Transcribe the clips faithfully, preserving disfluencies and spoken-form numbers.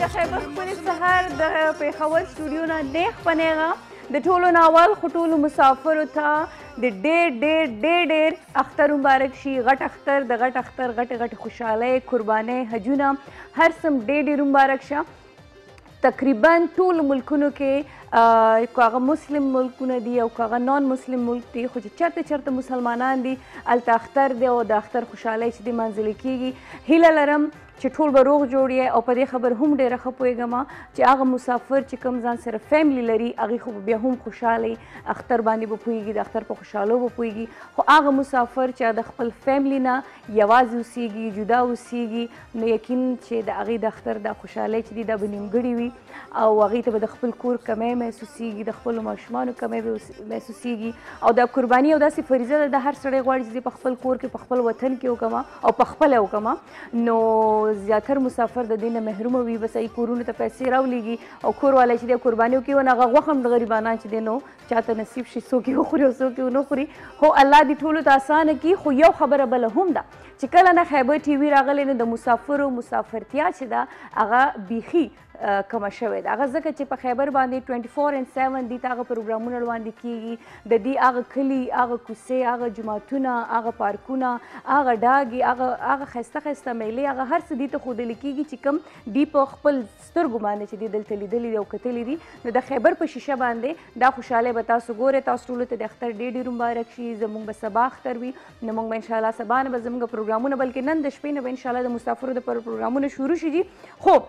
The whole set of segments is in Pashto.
د خیبر ښکلي سهار د پېښور سټوډیو نه نیغ په نیغه د ټولو نه اول خو ټولو مسافرو ته د ډېر ډېر ډېر ډېر اختر مبارک شي. غټ اختر د غټ اختر غټې غټې خوشحالۍ قربانۍ حجونه هر څه ډېر ډېر مبارک شه. تقریبا ټول ملکونو کې که هغه مسلم ملکونه دي او که هغه نان مسلم ملک دي خو چې چېرته چېرته مسلمانان دي هلته اختر دی او د اختر خوشحالۍ چې دې منځلې کېږي. هیله لرم چې ټول به روغ جوړ یې او په دې خبر هم ډېره ښه پوهېږم چې هغه مسافر چې کوم ځان سره فیملی لري هغې خو بیا هم خوشحاله اختر باندې به پوهېږي د اختر په خوشحالو به پوهېږي. خو هغه مسافر چې د خپل فیملی نه یوازې اوسېږي جدا اوسېږي نو یقین چې د هغې د اختر دا خوشحالۍ چې دي دا به نیمګړې وي او هغې ته به د خپل کور کمی محسوسېږي د خپلو ماشومانو کمی به محسوسېږي او دا قرباني او داسې فریضه ده د هر سړی غواړي چې زه په خپل کور کې په خپل وطن کې وکړم او په خپله وکړم. نو زیاتر مسافر د دې نه محرومه وي بس یې کورونو ته پیسې راولېږي او کور والی چې دی قرباني وکړي ونه هغه غوښه هم د غریبانان چې دی نو چاته نصیب شي څوک یې وخوري او څوک یې ونه خوري. خو الله دې ټولو ته اسانه کړي. خو یو خبره بله هم ده چې کله نه خیبر ټي وي راغلی نو د مسافرو مسافرتیا چې ده هغه بیخي کمه شوې ده. هغه ځکه چې په خیبر باندې ټوینټي فور ان سیون دي ته هغه پروګرامونه وړاندې کېږي د دې هغه کلي هغه کوڅې هغه جوماتونه هغه پارکونه هغه ډاګې هغه هغه ښایسته ښایسته میلې هغه هر څه دې ته ښودلی کېږي چې کوم دوی په خپل سترګو باندې چې دې دلته لیدلي دي او کتلي دي. نو د خیبر په شیشه باندې دا خوشحالۍ به تاسو ګورئ. تاسو ټولو ته د اختر ډېر ډېر مبارک شي. زموږ به سبا اختر وي نو موږ به انشاءالله سبا نه به زموږ پروګرامونه بلکې نن د شپې نه به انشاءالله د مسافرو دپاره پروګرامونه شروع شي. خو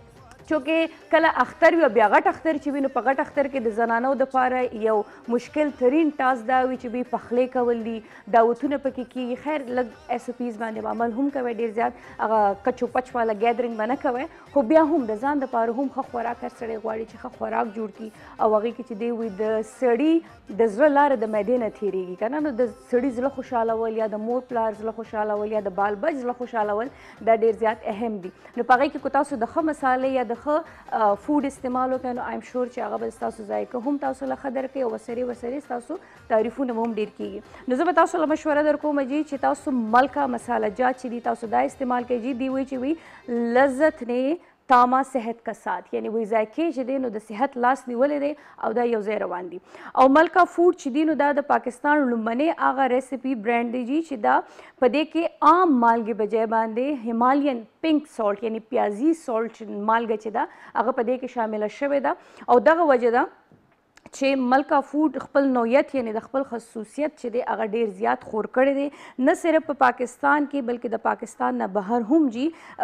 چونکې کله اختر وي او بیا غټ اختر چې وي نو په غټ اختر کې د زنانو دپاره یو مشکل ترین ټاسک دا وي چې دوی پخلی کول دي دعوتونه پکې کېږي. خیر لږ ایس او پیز باندې به عمل هم کوئ ډېر زیات هغه کچ و پچ والا ګیدرنګ به نه کوئ خو بیا هم د ځان دپاره هم ښه خوراک هر سړی غواړي چې ښه خوراک جوړ کړي او هغې کې چې دی وي د سړي د زړه لاره د معدې نه تېرېږي که نه نو د سړي زړه خوشحالول یا د مور پلار زړه خوشحالول یا د بال بچ زړه خوشحالول دا ډېر زیات اهم دي. نو په هغې کې که تاسو د ښه مسالې یا د ښه فوډ استعمال وکړئ نو ایم شور چې هغه به ستاسو ذایقه هم تاسو له ښه درکوي او ورسرې ورسرې ستاسو تعریفونه به هم ډېر کېږي. نو زه به تاسو له مشوره در کوم جي چې تاسو ملکه مساله جات چې دي تاسو دا استعمال کوئ جي دی وایي چې وي لذت نه تاما صحت کا ساتھ یعنی وایي ذایقې چې دی نو د صحت لاس نیولی دی او دا یو ځای روان دي. او ملکه فوډ چې دی نو دا د پاکستان لومړنی هغه ریسیپي برانډ دی جي چې دا په دې کې عام مالګې بجای باندې همالین پینک سالټ یعنی پیازي سالټ مالګه چې ده هغه په دې کې شامله شوې ده او دغه وجه ده چې ملکه فوډ خپل نوعیت یعنی د خپل خصوصیت چې دی هغه ډېر زیات خور کړی دی نه صرف په پاکستان کې بلکې د پاکستان نه بهر هم جي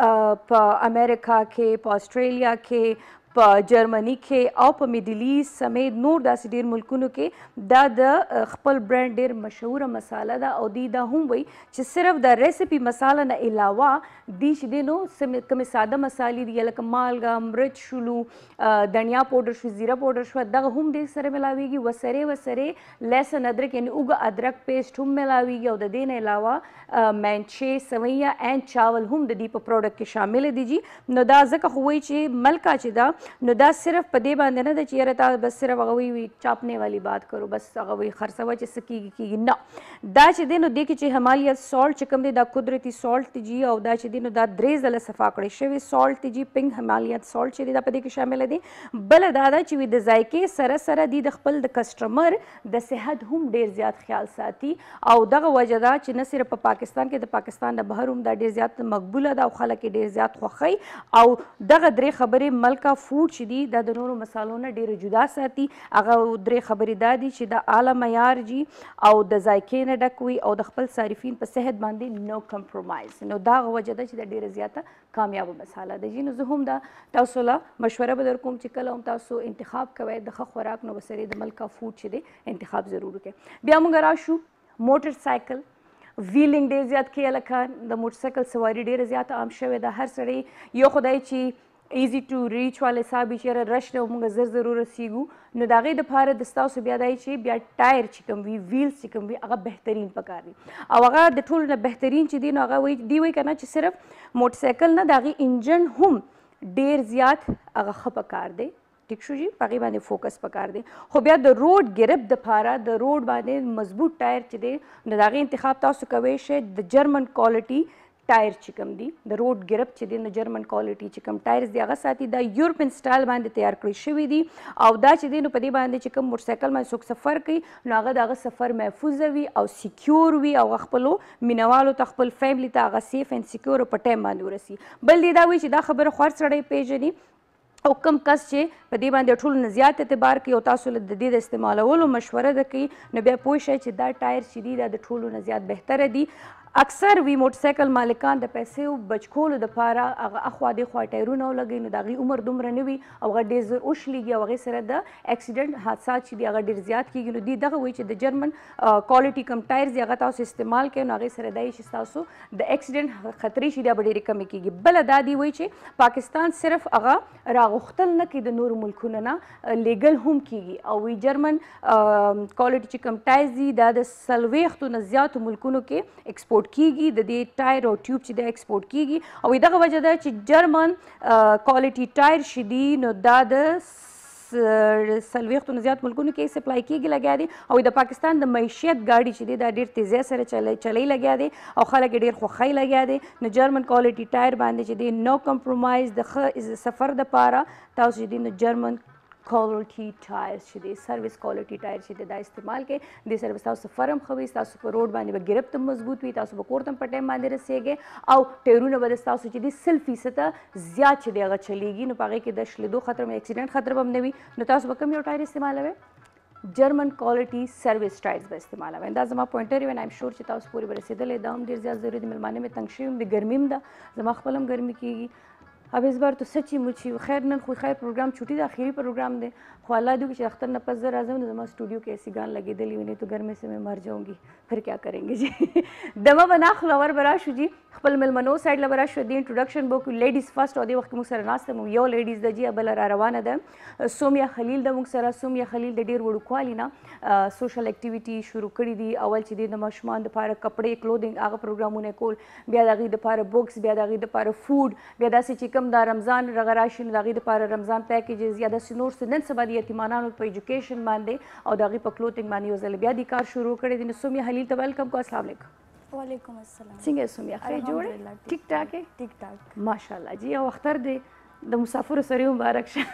په امریکا کې په اسټرالیا کې په جرمني کې او په میډل ایست سمیت نور داسې ډېر ملکونو کې دا د خپل برانډ ډېر مشهوره مساله ده او دوی دا هم وایي چې صرف د ریسیپي مساله نه علاوه دوی چې دی نو کومې ساده مسالې دي لکه مالګه مرچ شولو دنیا پوډر شو زیره پوډر شوه دغه هم دې سره ملاویږي ورسرې ورسرې لهسن ادرک یعنې اوږه ادرک پیسټ هم ملاویږي او د دې نه علاوه مینچې سویه اینډ چاول هم د دې په پروډکټ کې شامل دي جي. نو دا ځکه خو وایي چې ملکه چې ده نو دا صرف په دې باندې نه ده چې یاره تا بس صرف هغه وایي چاپنے والی بات کرو بس هغه وایي خرڅوه چې څه کېږي کېږي نه دا چې دی نو دې کې چې همالیت سالټ چې کوم دی دا قدرتي سالټ دی جي او دا چې دی نو دا درې ځله صفا کړی شوی سالټ دی جي پینک همالیت سالټ چې دی دا په دې کې شامله دی. بله دا ده چې وي د ذایقې سره سره دی د خپل د کسټمر د صحت هم ډېر زیات خیال ساتي او دغه وجه ده چې نه صرف په پاکستان کې د پاکستان نه بهر هم دا ډېر زیات مقبوله ده او خلک یې ډېر زیات خوښوي او دغه درې خبرې ملکه فوډ چې دي دا د نورو مسالو نه ډېره جدا ساتي. هغه درې خبرې دا دي چې د اعلی معیار جي او د ذایقې نه ډک وي او د خپل صارفین په صحت باندې نو کمپرومایز. نو دا هغه وجه ده چې دا ډېره زیاته کامیابه مساله ده جي. نو زه هم دا تاسو له مشوره به در کوم چې کله هم تاسو انتخاب کوئ د ښه خوراک نو ورسرې د ملکه فوډ چې دی انتخاب ضرور وکړئ. بیا موږ راشو موټر سایکل ویلینګ ډېر زیات کې هلکان د موټر سایکل سواري ډېره زیاته عام شوې ده. هر سړی یو خدای چې ایزي ټو ریچ والا حساب یې چېرې رش دی او موږ زر زر ورسېږو نو د هغې دپاره د ستاسو بیا دی چې بیا ټایر چې کوم وي ویلز چې کوم وي هغه بهترین پکار دي او هغه د ټولو نه بهترین چې دی نو هغه وایي دوی وایي که نه چې صرف موټر سایکل نه د هغې انجن هم ډېر زیات هغه ښه پکار دی. ټیک شو جي په هغې باندې فوکس پکار دی. خو بیا د روډ ګرپ دپاره د روډ باندې مضبوط ټایر چې دی نو د هغې انتخاب تاسو کوی شئ د جرمن کوالټي ټایر چې کوم دي د روډ ګرپ چې دی نو جرمن کوالټي چې کوم ټایرز دي هغه ساتي دا یورپین سټایل باندې تیار کړی شوي دي او دا چې دی نو په دې باندې چې کوم موټرسایکل باندې څوک سفر کوي نو هغه د هغه سفر محفوظه وي او سیکیور وي او خپلو مینوالو ته خپل فیملی ته هغه سیف اینډ سیکیور په ټایم باندې ورسي بل دی دا وایي چې دا خبره خور سړی پیژني او کم کس چې په دې باندې ټولو نه زیات اعتبار کوي او تاسو له د دې د استعمالولو مشوره ده کوي نو بیا پوه شئ چې دا ټایر چې دي دا د ټولو نه زیات بهتره دي اکثر وی موټرسایکل مالکان د پیسې بچ کولو دپاره هغه اخوا دېخوا ټایرونه ولګوي نو د هغې عمر دومره نه وي او هغه ډېر زر وشلېږي او هغې سره د اکسیډنټ حادثات چې دي هغه ډېر زیات کېږي نو دوی دغه وایي چې د جرمن کوالټي کم ټایرز دي هغه تاسو استعمال کوئ نو هغې سره دا چې ستاسو د اکسیډنټ خطرې چې دي هغه به ډېرې کمې کېږي بله دا دی وایي چې پاکستان صرف هغه راغوښتل نه کوي د نورو ملکونو نه لیګل هم کېږي او وی جرمن کوالټي چې کم ټایرز دي دا د څلوېښتو نه زیاتو ملکونو کې ایکسپورټ کیږي د دې ټایر او ټیوب چې د ایکسپورټ کیږي او دغه وجه ده چې جرمن کوالټي ټایر چې دي نو دا د څلوېښتو نه زیات ملکونو کې سپلای کیږي لګیا دي او د پاکستان د معیشت ګاډي چې دی دا ډېر تیزۍ سره چلی چلی لګیا دی او خلک یې ډېر خوښۍ لګیا دی نو جرمن کوالټي ټایر باندې چې دی نو کمپرومایز د ښه سفر دپاره تاسو چې دی نو جرمن کوالټي ټایر چې دی سروس کوالټي ټایر چې دی دا استعمال کوئ دې سره به ستاسو سفر هم ښه وي ستاسو په روډ باندې به ګرفت هم مضبوط وي تاسو به کور ته هم په ټایم باندې رسیږئ او ټایرونه به د ستاسو چې دي سل فیصده زیات چې دی هغه چلیږي نو په هغې کې د شلیدو خطر هم اکسیډنټ خطر به هم نه وي نو تاسو به کوم یو ټایر استعمالوئ جرمن کوالټي سروس ټایرز به استعمالوئ دا زما پوینټر وي ایم شور چې تاسو پورې به رسېدلی دا هم ډېر زیات ضروري دي مېلمانه مې تنګ شوي هم د ګرمي هم ده زما خپل هم ګرمي کېږي अब इस बार तो सच्ची मुच्ची खैर न कोई खैर प्रोग्राम छुट्टी था आखिरी प्रोग्राम दे ख्वाला दूँ कि अख्तर न पस जरा जाऊँ तो स्टूडियो के ऐसी गान लगी दिली नहीं तो गर्मी से मैं मर जाऊँगी फिर क्या करेंगे जी दमा बना खलावर बराशु जी खपल मिलमनो साइड ला बराशु दी इंट्रोडक्शन बुक लेडीज़ फर्स्ट और वक्त मुख सर नास्ते मुँह यो लेडीज़ द जी अबल रवाना द सोमिया खलील द मुख सरा सोमिया खलील द डेर वड़ू ख्वाली ना सोशल एक्टिविटी शुरू करी दी अवल ची दी द मशमान द पार कपड़े क्लोथिंग आगा प्रोग्रामों ने कोल ब्या दागी द पार बुक्स ब्या दागी द पार फूड ब्या दासी चिकम दा रमज़ान रगराशी दागी द पार रमज़ान पैकेजेस या दसी नोर से नन सबा दी यतीमानान पे एजुकेशन मानदे और दागी पर क्लोथिंग मानी यो ज़ल ब्या दी कार शुरू करे दी सोमिया खलील तो वेलकम को अस्सलाम वालेकुम वालेकुम अस्सलाम सिंगे सोमिया खैर जोड़े ठीक ठाक है ठीक ठाक माशाल्लाह जी او اختر دې د مسافر سره مبارک شه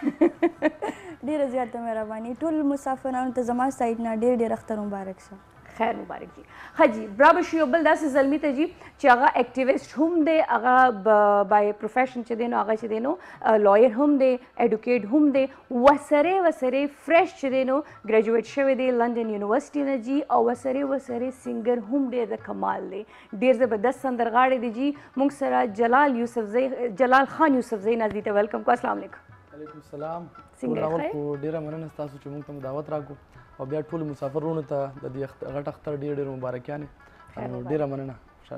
ډیره زیاته مهرباني ټول مسافرانو ته زما سایډ نه ډیر ډیر اختر مبارک شه خیر مبارک جی ها جی برابر شي بل داسې زلمی ته جی چې هغه اکټیویسټ هم دی هغه بای پروفیشن چې دی نو هغه چې دی نو لایر هم دی ایډوکیټ هم دی وسره وسره فرش چې دی نو ګریجویټ شوی دی لندن یونیورسيټي نه جی او وسره وسره سنگر هم ډیر د کمال دی ډیر زبردست سندرغاړی دی جی موږ سره جلال یوسفزئی جلال خان یوسفزئی نازدی ته ویلکم کو السلام علیکم وعلیکم السلام څنګه خیر کو ډیره مننه تاسو چې موږ ته دعوت راکو او بیا ټول مسافرونو ته د دې غټ اختر ډیر ډیر مبارکیانې ډیره مننه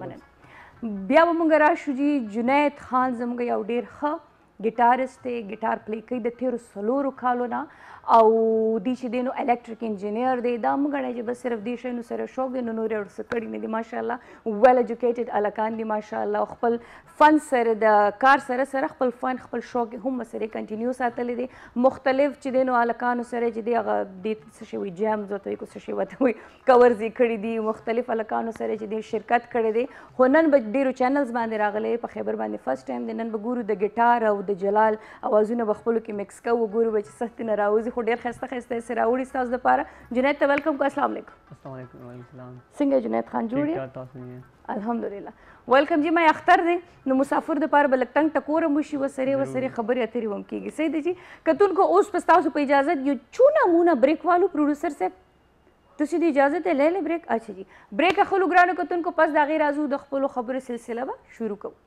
بیا به موږ راشو جی جنید خان زموږ یو ډیر ښه ګیټارسټ دی ګیټار پلی کوي د تیرو څلورو کالو نه او دی چې دی نو الکټریک انجینیر دی دا موږ ګڼئ چې بس صرف دې شیانو سره شوق دی نو نور یې ورڅه کړي نه دي ماشاءالله ویل ایجوکیټډ هلکان دي ماشاءالله خپل فن سره د کار سره سره خپل فن خپل شوق هم سره کنټینیو ساتلی دی مختلف چې دی نو هلکانو سره چې دی هغه دې څه شی وایي جیمز ورته وایي که څه شی ورته وایي کورز یې کړي دي مختلف هلکانو سره چې دی شرکت کړی دی خو نن به ډېرو چینلز باندې راغلی په خیبر باندې فرسټ ټایم دی نن به ګورو د ګیټار او د جلال اوازونه به خپلو کې مکس کوو ګورو به چې سختې نه راوځي خو ډېر ښایسته ښایسته یې راوړي ستاسو دپاره جنید ته ویلکم کو السلام علیکم السلام علیکم وعلیکم السلام څنګه جنید خان جوړ ٹھیک ٹھاک تاسو یې الحمدلله ویلکم جی ما اختر دی نو مسافر دپاره به لږ تنګ ټکوره مو شي وسرې وسرې خبرې اترې هم کېږي صحیح دی جی کتونکو اوس په ستاسو په اجازت یو چونه مونه بریک والو پروډوسر صاحب تاسو د اجازت لے لے بریک اچھا جی بریک اخلو ګرانو کتونکو پس د هغې راځو د خپلو خبرو سلسله به شروع کوو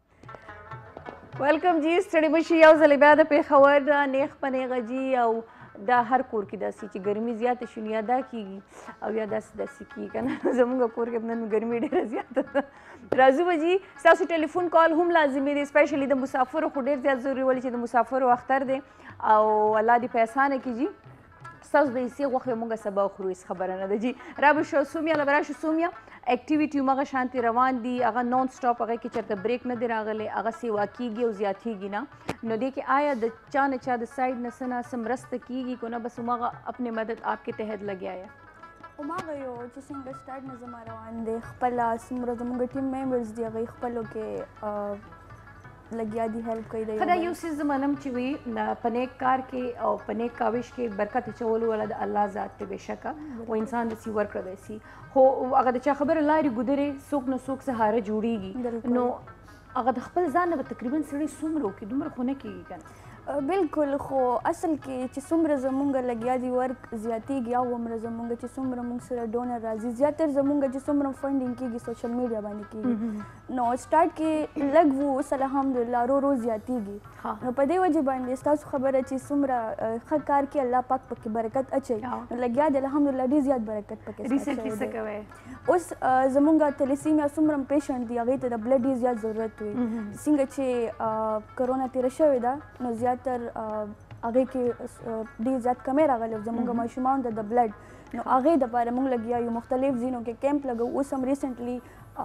ویلکم جی ستړي مشي یو ځلې بیا د پېښور نیغ په نیغه جي او دا هر کور کې داسې چې ګرمي زیاته شي نو یا دا کېږي او یا داسې داسې کېږي که نه زموږ کور کې نن ګرمي ډېره زیاته ده راځو به جي ستاسو ټلیفون کال هم لازمي دی سپیشلي د مسافرو خو ډېر زیات ضروري ولې چې د مسافرو اختر دی او الله دې په اسانه کړي جي ستاسو د حصې غوښې موږ سبا خورو هېڅ خبره نه ده جي رابشو سومیا له به راشو سومیا اکټیویټي همغه شانتې روان دي هغه نان سټاپ هغې کې چېرته بریک نه دی راغلی هغه سیوا کېږي او زیاتېږي نه نو دې کې آیا د چا نه چا د سایډ نه څه نه څه مرسته کېږي که نه بس همغه اپنے مدد آپ کے تحت لګیا یا هماغه یو چې څنګه سټارټ نه زما روان دی خپله څومره زموږ ټیم ممبرز دي هغوی خپلو کې لګیا دي هیلپ کوي د ښه دا یو څیز زه منم چې وي په نیک کار کې او په نیک کاوش کې برکت اچولو والا د الله ذات دی بېشکه و انسان داسې ورکړی دی سي خو هغه د چا خبره لارې ګودرې څوک نه څوک سهاره جوړېږي نو هغه د خپل ځان نه به تقریبا سړی څومره وکړي دومره خو نه کېږي که نه بالکل خو اصل کې چې څومره زمونږ لګیا دي ورک زیاتېږي او هومره زمونږ چې څومره موږ سره ډونر راځي زیاتر زمونږ چې څومره فنډینګ کېږي سوشل میډیا باندې کېږي نو سټارټ کې لږ و اوس الحمدلله رو رو زیاتېږي نو په دې وجې باندې ستاسو خبره چې څومره ښه کار کې الله پاک پکې برکت اچوي نو لګیا دی الحمدلله ډېر زیات برکت پکې ریسنټلی څه کوئ اوس زمونږ تلیسیمیا څومره پیشنټ دي هغوی ته د بلډ ډېر زیات ضرورت وي څنګه چې کرونا تېره شوې ده نو زیاتر هغې کې ډېر زیات کمی راغلی زموږ ماشومانو ته د بلډ نو هغې دپاره موږ لګیا یو مختلف ځینو کې کیمپ لګو اوس هم ریسنټلی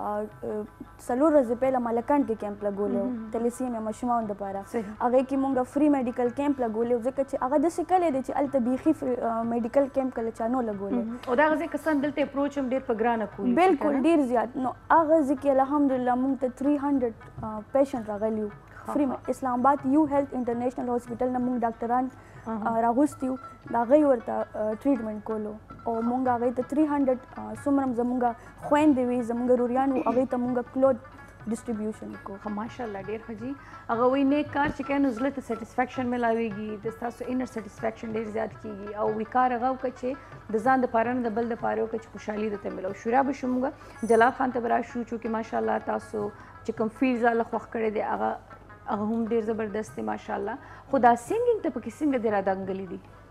څلور ورځې پهله مالکان کې کیمپ لګولی و تلیسیمیا ماشومانو دپاره هغې کې موږ فری میډیکل کیمپ لګولی و ځکه چې هغه داسې کلی دی چې هلته بیخي میډیکل کیمپ کله چا نه لګولی او دا هغه ځای کسان دلته اپروچ هم ډېر په ګرانه کوي بالکل ډېر زیات نو هغه ځای کې الحمدلله موږ ته تھری هنډرډ پیشنټ راغلي وو فري اسلام آباد یو هیلث انټرنیشنل هاسپټل نه موږ ډاکټران راغوستي وو د هغوی ورته ټریټمنټ کولو او موږ هغوی ته تھری هنډرډ څومره هم زموږ خویندې وي زموږ روریان وو هغوی ته موږ کلوت ډسټریبیوشن کو ماشاءالله ډېر ښه جي هغه وایي نیک کار چې کوي نو زړه ته سیټسفیکشن میلاویږي د ستاسو انر سیټسفیکشن ډېر زیات کېږي او وی کار هغه وکړه چې د ځان دپاره نه د بل دپاره وکړه چې خوشحالي درته میلاو شو را به شو موږ جلال خان ته به راشو چونکې ماشاءالله تاسو چې کوم فیلډ ځاله خوښ کړی دی هغه هغه هم ډېر زبردست دی ماشاءالله خو دا سینګینګ ته پکې څنګه دې رادنګلي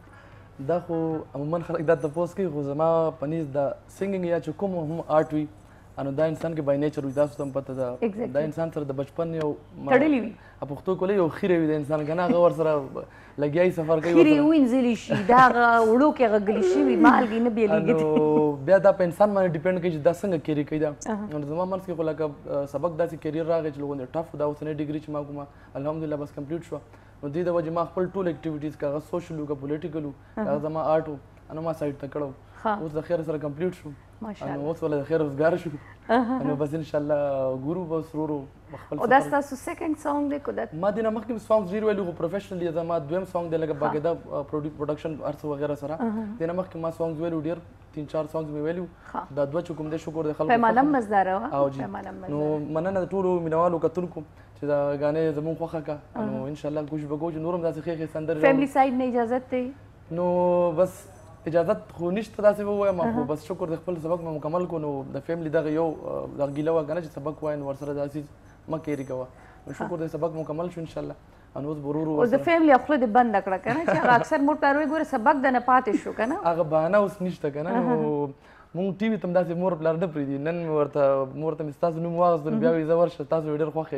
دي دا خو عموما خلک دا تپوس کوي خو زما په نیز د سینګینګ یا چې کوم هم آرټ وي انو دا انسان کې بای نیچر وي تاسو ته هم پته ده دا انسان سره د بچپن یو تړلی وي پښتو کولی یو خیره وي د انسان که نه هغه ورسره لګیایي سفر کوي خیرې وینځلی شي دا هغه وړو کې هغه ګلي شوي مالګې نه بیلېږي بیا دا په انسان باندې ډیپینډ کوي چې دا څنګه کیری کوي دا نو زما منځ کې خو لکه سبق داسې کیریر راغی چې لوګونه ټف دا اوسنۍ ډیګري چې ما کومه الحمدلله بس کمپلیټ شوه نو دې د وجې ما خپل ټول اکټیویټیز که هغه سوشل وو که پولیټیکل وو که هغه زما آرټ وو نو ما سایډ ته کړی اوس د خیر سره کمپلیټ شو نو اوس ولا د خیر روزګار شو نو بس انشاءالله ګورو به سرورو خپل او دا ستاسو سیکنډ سانګ دی که دا ما دې نه مخکې سانګز ډېر ویلي خو پروفیشنلی زما دویم سانګ دی لکه باقاعده پروډکشن هر څه وغیره سره دې نه مخکې ما سانګز ویلي ډېر تین چار سانګز مې ویلي دا دوه چې کوم دی شکر دی خلکو پیمانه هم مزداره وه او جي نو مننه د ټولو مینوالو کتونکو چې دا غانې زموږ خوښه کا نو انشاءالله کوشش به کوو چې نور هم داسې ښې ښې سندرې فیملی سایډ نه اجازت دی نو بس اجازت خو نشته داسې به ووایم خو بس شکر د خپل سبق مې مکمل کړو نو د فیملی دغه یو دغه ګیله وه که نه چې سبق ووایي نو ورسره داسې مه کیري کوه نو شکر د سبق مکمل شو انشاءالله نو اوس به ورو ورو اوس د فیملی خوله دې بنده کړه که نه چې هغه اکثر مور پلار وایي ګوره سبق د نه پاتې شو که نه هغه بهانه اوس نشته که نه نو مونږ ټي وي ته هم داسې مور پلار نه پرېږدي نن مې ورته مور ته مې ستاسو نوم واخیستل بیا وایي زه ورشه تاسو ډېر خوښ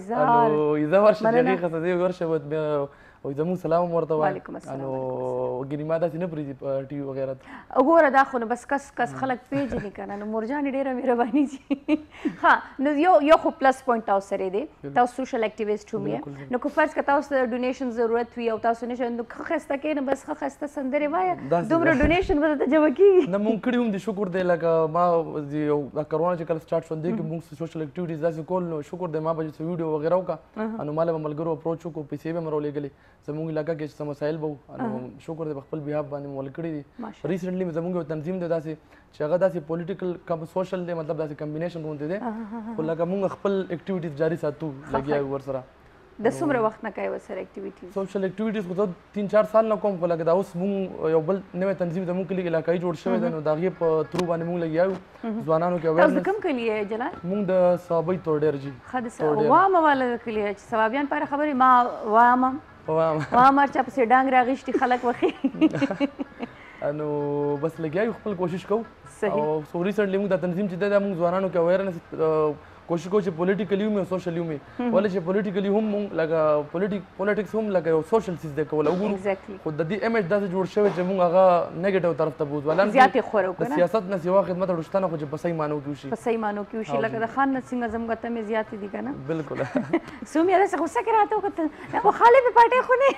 یئ نو زه ورشه چې هغې ښه څه دی ورشه بیا او زموږ سلام هم ورته وایي نو ګینې ما داسې نه پرېږدي په ټي وي وغیره ته وګوره دا خو نو بس کس کس خلک پېژني که نه نو مورجانې ډېره مهرباني چې ښه نو یو یو خو پلس پوینټ تاسو سره دی تاسو سوشل اکټیویسټ هم یې نو که فرض که تاسو ته ډونیشن ضرورت وي او تاسو نشئ نو ښه ښایسته کښېنه بس ښه ښایسته سندرې وایه دومره ډونیشن به درته جمع کېږي نه مونږ کړي هم دي شکر دی لکه ما دا کرونا چې کله سټارټ شو دې کې مونږ سوشل اکټیویټیز داسې کول نو شکر دی ما به چې ویډیو وغیره وکړه نو ما له به ملګرو اپروچ وکړو پیسې به مې راولېږلې زموږ علاقه کې چې څه مسایل به وو نو شکر دی په خپل بیهاف باندې مې ول کړي دي ریسنټلی مې زموږ یو تنظیم دی داسې چې هغه داسې پولیټیکل کم سوشل دی مطلب داسې کمبینیشن غوندې دی خو لکه مونږ خپل اکټیویټیز جاري ساتو لګیا یو ورسره د څومره وخت نه کوئ ورسره اکټیویټیز سوشل اکټیویټیز خو زه تین چار سال نه کوم خو لکه دا اوس مونږ یو بل نوی تنظیم زموږ کلي کې علاقایي جوړ شوی دی نو د هغې په ترو باندې مونږ لګیا یو ځوانانو کې تاسو د کوم کلي یې جلال مونږ د صوابۍ توډیر جي ښه د وامه والا د کلي چې صوابیان پاره خبرې ما وامه ما مر چا پسې ډانګ راغشتي خلک وخی نو بس لګیا یو خپل کوشش کوو صحیح او سو ریسنټلی موږ د تنظیم چې دا موږ ځوانانو کې اویرنس کوشش کوو چې پولیټیکلی هم او سوشلی هم ولې چې پولیټیکلی هم موږ لکه پولیټیک پولیټکس هم لکه یو سوشل سیس دی کول وګورو خو د دې امیج داسې جوړ شوی چې موږ هغه نیگیټیو طرف ته بوځو ولان زیاتې خورو د سیاست نه سیوا خدمت رښتانه خو چې په صحیح مانو کې وشي په صحیح مانو کې وشي لکه د خان نه څنګه زموږ ته مې زیاتې دي که نه بالکل سوم یاره څه غوسه کې راته وکتل دا خو خالي په پاټۍ خو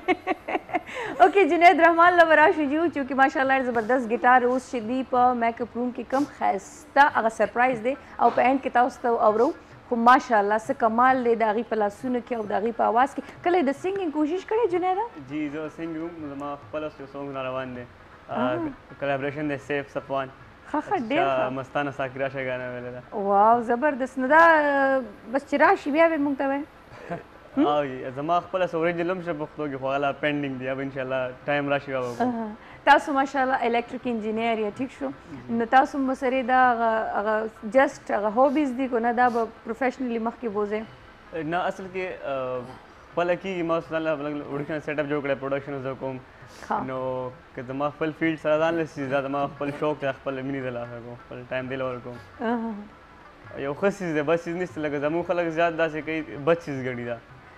نه اوکې جنید رحمان له به راشو جو چونکې ماشاءالله زبردست ګیټار اوس چې دی په میک اپ روم کې کم ښایسته هغه سرپرایز دی او په اینډ کې تاسو ته اورو خو ماشاءالله څه کمال دی د هغې په لاسونو کې او د هغې په اواز کې کله د سنګینګ کوشش کړی جنیده جی زه سنګ یم زما خپل یو سونګ را روان دی کلابریشن دی سیف صفوان ښه ښه ډېر ښه مستانه ساکرا شه ګانا ویلې ده واو زبردست نو دا بس چې راشي بیا به موږ ته وایي او زما خپل اوریجنل هم شه پښتو کې خو هغه پینډینګ دی اب ان شاء الله ټایم راشي او تاسو ماشاءالله الکتریک انجینیر یا ټیک شو نو تاسو مسرې دا هغه جست هغه هوبیز دي کو نه دا به پروفیشنلی مخکې بوزئ نه اصل کې خپل کېږي ما اوس الله وړکن سیټ اپ جوړ کړی پروډکشن زه کوم نو که زما خپل فیلډ سره ځان لسی دا زما خپل شوق دی خپل مینې د لاسه کوم خپل ټایم دی لور کوم یو ښه څیز دی بس څیز نشته لکه زموږ خلک زیات داسې کوي بد څیز ګڼي دا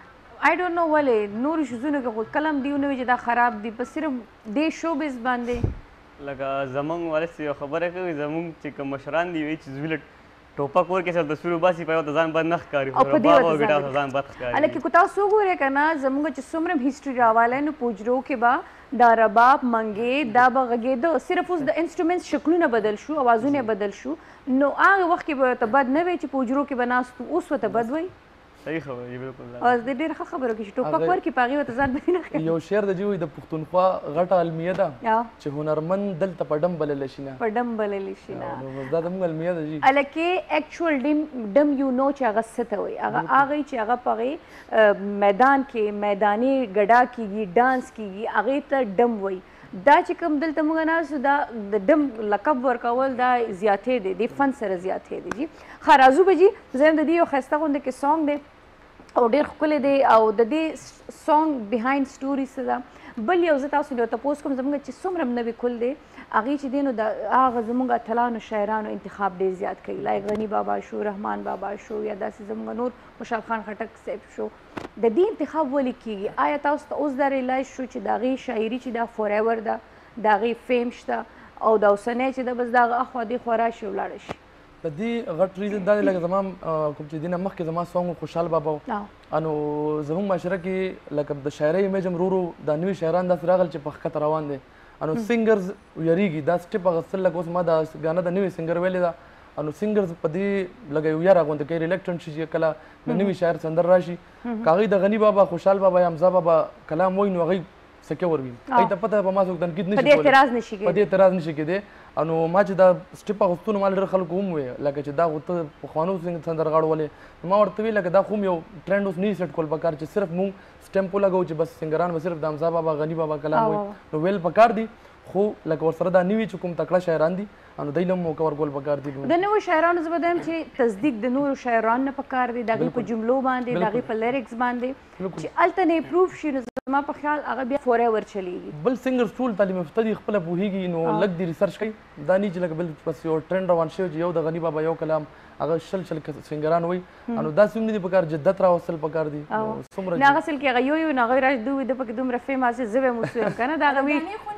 آی ډونټ نو ولې نورو شیزونو کې خو کلم دی نه وي چې دا خراب دي په صرف دې شو بیس باندې لکه زمونږ ولې یو خبره کوي زمونږ چې کوم مشران دي وایي چې زویل ټوپک ورکې سره تصویر وباسي په یو ته ځان بد نه ښکاري او په دې ورته ګټه ځان بد ښکاري هلکې که تاسو وګورئ که نه زموږ چې څومره هسټري راوالی نو په حجرو کې به دا رباب منګې دا به غږېده صرف اوس د انسټرومنټس شکلونه بدل شو اوازونه بدل شو نو هغه وخت کې به ورته بد نه وی چې په حجرو کې به ناست اوس ورته بد وایي صحیح خبره دی بالکل او د ډېر ښه خبرو کې چې ټوپک ورکړي په هغې ورته ځان بد نه ښکاري یو شعر د جوی د پښتونخوا غټه المیه ده چې هنرمند دلته په ډم بللی شي نه په ډم بللی شي نه دا زموږ المیه ده جي هلکې اکچوال ډم یو نو چې هغه څه ته وایي هغه هغه چې هغه په هغې میدان کې میداني ګډا کېږي ډانس کېږي هغې ته ډم وایي دا چې کوم دلته موږ ناستو دا د ډم لقب ورکول دا زیاتې دی د فن سره زیاتې دی جي ښه راځو به جي زه هم د دې یو ښایسته غوندې کې سانګ دی او ډېر ښکلی دی او د دې سانګ بیهایند سټوري څه ده بل یو زه تاسو له تپوس کوم زموږ چې څومره نوی کل دی هغې چې دی نو د هغه زموږ اتلانو شاعرانو انتخاب ډېر زیات کوي لایک غني بابا شو رحمان بابا شو یا داسې زموږ نور خوشحال خان خټک صاحب شو د دې انتخاب ولې کېږي آیا تاسو ته اوس دا ریلایز شو چې د هغې شاعري چې دا فور ایور ده د هغې فیم شته او دا اوسنی چې ده بس د هغه اخوا دېخوا راشي ولاړه شي د دې غټ ریزن دا دی لکه زما کوم چې دې نه مخکې زما سونګ خوشحال بابا و نو زموږ معاشره کې لکه د شاعرۍ امیج هم ورو ورو دا نوي شاعران داسې راغل چې په ښکته روان دی نو سینګرز یریږي دا سټپ اخیستل لکه اوس ما دا ګانه د نوي سینګر ویلې ده نو سینګرز په دې لکه یو یاره غوندې کوي ریلیکټنټ شي چې کله د نوي شاعر سندر راشي که هغوی د غني بابا خوشحال بابا یا حمزه بابا کلام وایي نو هغوی سکه وروي هغوی ته پته په ما څوک تنقید نشي په دې اعتراض نشي په دې اعتراض نشي کېدی نو ما چې دا سټپ اخیستو نو ما ډېر خلکو هم وویل لکه چې دا خو ته پخوانو سندرغاړو ولې نو ما ورته ویل لکه دا خو هم یو ټرینډ اوس نه سیټ کول پکار چې صرف مونږ سټمپ ولګوو چې بس سنګران به صرف د حمزه بابا غني بابا کلام وایي نو ویل پکار دي خو لکه ورسره دا نوي چې کوم تکړه شاعران دي نو دوی له هم موقع ورکول پکار دي د نوو شاعرانو زه به وایم چې تصدیق د نورو شاعرانو نه پکار دی د هغوی په جملو باندې د هغوی په لیریکس باندې چې هلته نه امپروف شي نو زما په خیال هغه بیا فور ایور چلیږي بل سنګرز ټول تعلیم یافته دي خپله پوهېږي نو لږ دي ریسرچ کوي دا نه چې لکه بل بس یو ټرینډ روان شوی چې یو د غني بابا یو کلام هغه شل شل سنګران وایي نو داسې هم نه دي پکار جدت راوستل پکار دي څومره نه هغه اصل کې هغه یو یو نه هغوی راشي دوی وایي ده پکې دومره فیمس دی زه به یې اوس ویم که نه د هغه وي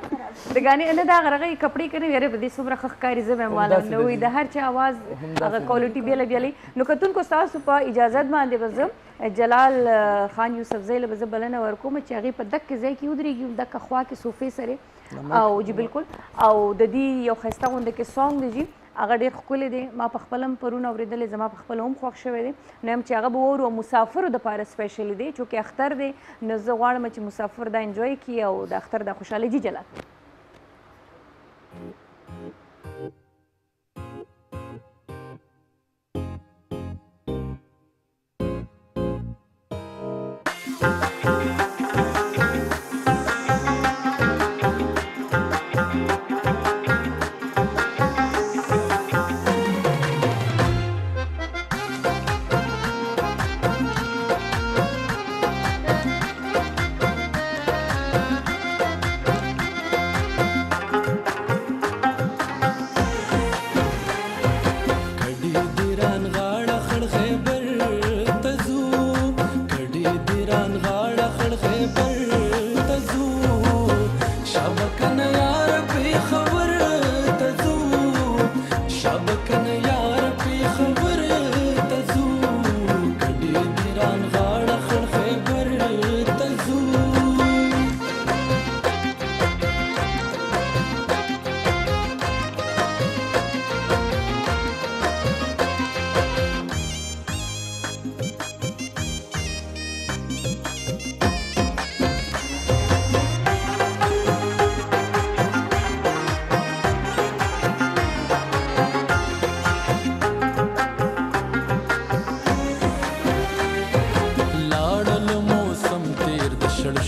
د ګانې نه د هغه هغه کپړې کوي یاره په دې څومره ښه ښکاري زه به یې والا نو وایي د هر چا اواز هغه کوالټي بیله بیله نو کتونکو ستاسو په اجازت باندې به زه جلال خان یوسفزۍ له به زه بلنه ورکوم چې هغې په دقې ځای کې ودرېږي دقه خوا کې صوفې سره او جی بالکل او د دې یو ښایسته غونډه کې سانګ دی جي هغه ډېر ښکلی دی ما په خپله هم پرون اورېدلی زما په خپله هم خوښ شوی دی نو یم چې هغه به وورو مسافرو دپاره سپیشلی دی چونکې اختر دی نو زه غواړم چې مسافر دا انجوی کړي او د اختر دا خوشحالي جي جلال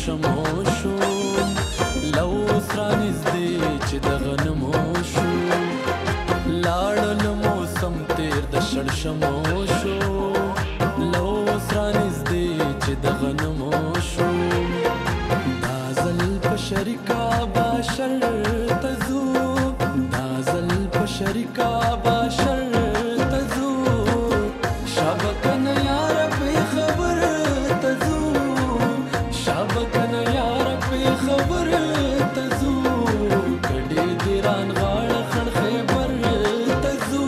شړشمو شو لو سرانږدې چې د غنمو شو لاړل موسم تیر د شړشمو شو لو سرانږدې چې د غنمو شو دا ځل په شریکا باشر تزو دا ځل په شریکا باشر تزو شابکن یار په خبر تزو شابکن یار په خبر تزو کډې دیران غاړ خړ خیبر تزو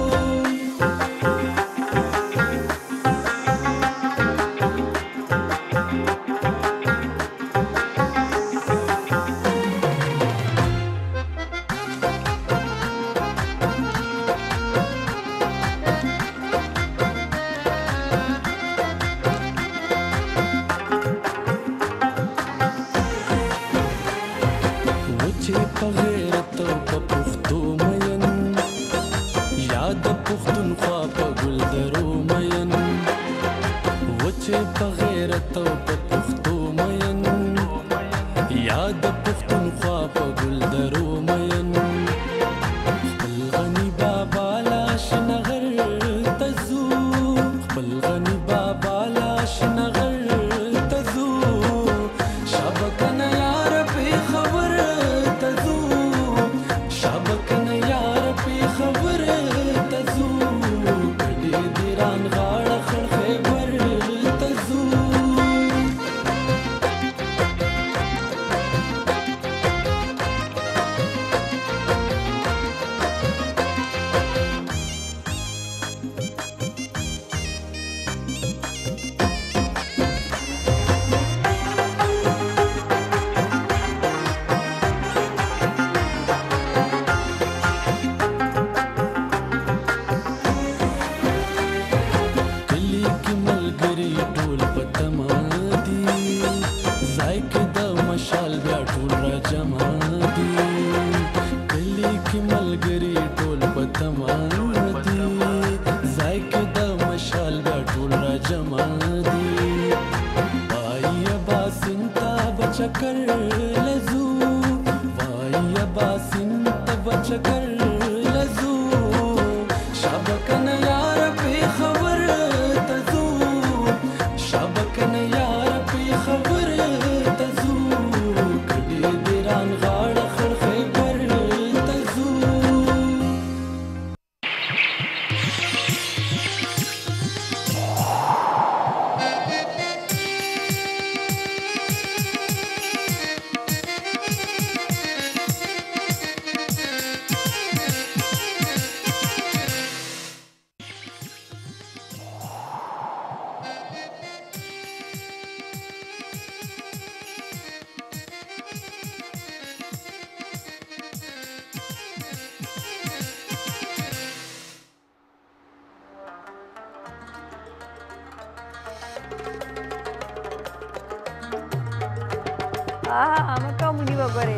Ah, maka muni babare.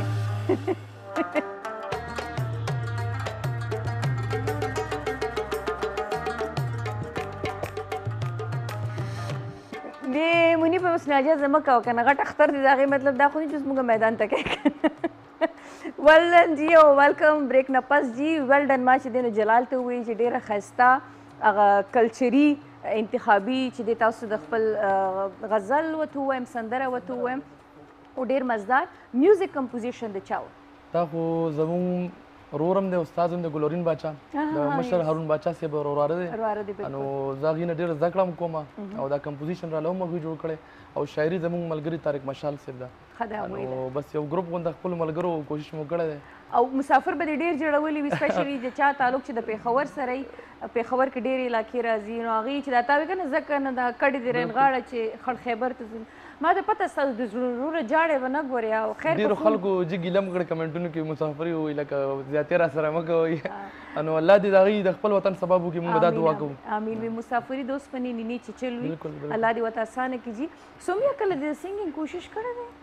د مونی په مسناجه زما کا کنه غټ اختر دي داغه مطلب دا خو نه چې موږ میدان ته کې ول جی او ویلکم بریک نه پس جی ویل ډن ما چې دینو جلال ته وی چې ډیره خسته هغه کلچري انتخابي چې د تاسو د خپل غزل وته وایم سندره وته وایم او ډیر مزدار میوزیک کمپوزیشن د چاو دا خو زمون رورم د استاد د ګلورین باچا د مشر هارون باچا سیب وراره دي نو زاغینه ډیر ذکرم کومه او دا کمپوزیشن را لوم غوي جوړ کړي او شاعري زمون ملګری طارق مشال سیب دا نو بس یو ګروپ غوند خپل ملګرو کوشش مو کړی او مسافر به ډیر جوړولي وي سپیشلی د چا تعلق چې د پیښور سره پیښور کې ډیر علاقې راځي نو هغه چې دا تاوي کنه ځکه نه دا کډي د رنغاړه چې خړ خیبر ته ما ته پته ستاسو د ضروره جاړې ونه ګورې او خیر ډېرو خلکو چې ګیله م کړې کمنټونو کې مسافري وي لکه زیاتې را سره مه کوئ نو الله دې د هغوی د خپل وطن سبب وکړي موږ دا دعا کوو امین وي مسافري د اوسپنې نینې چچل وي الله دې ورته اسانه کړي سومیا کله د سنګینګ کوشش کړی دی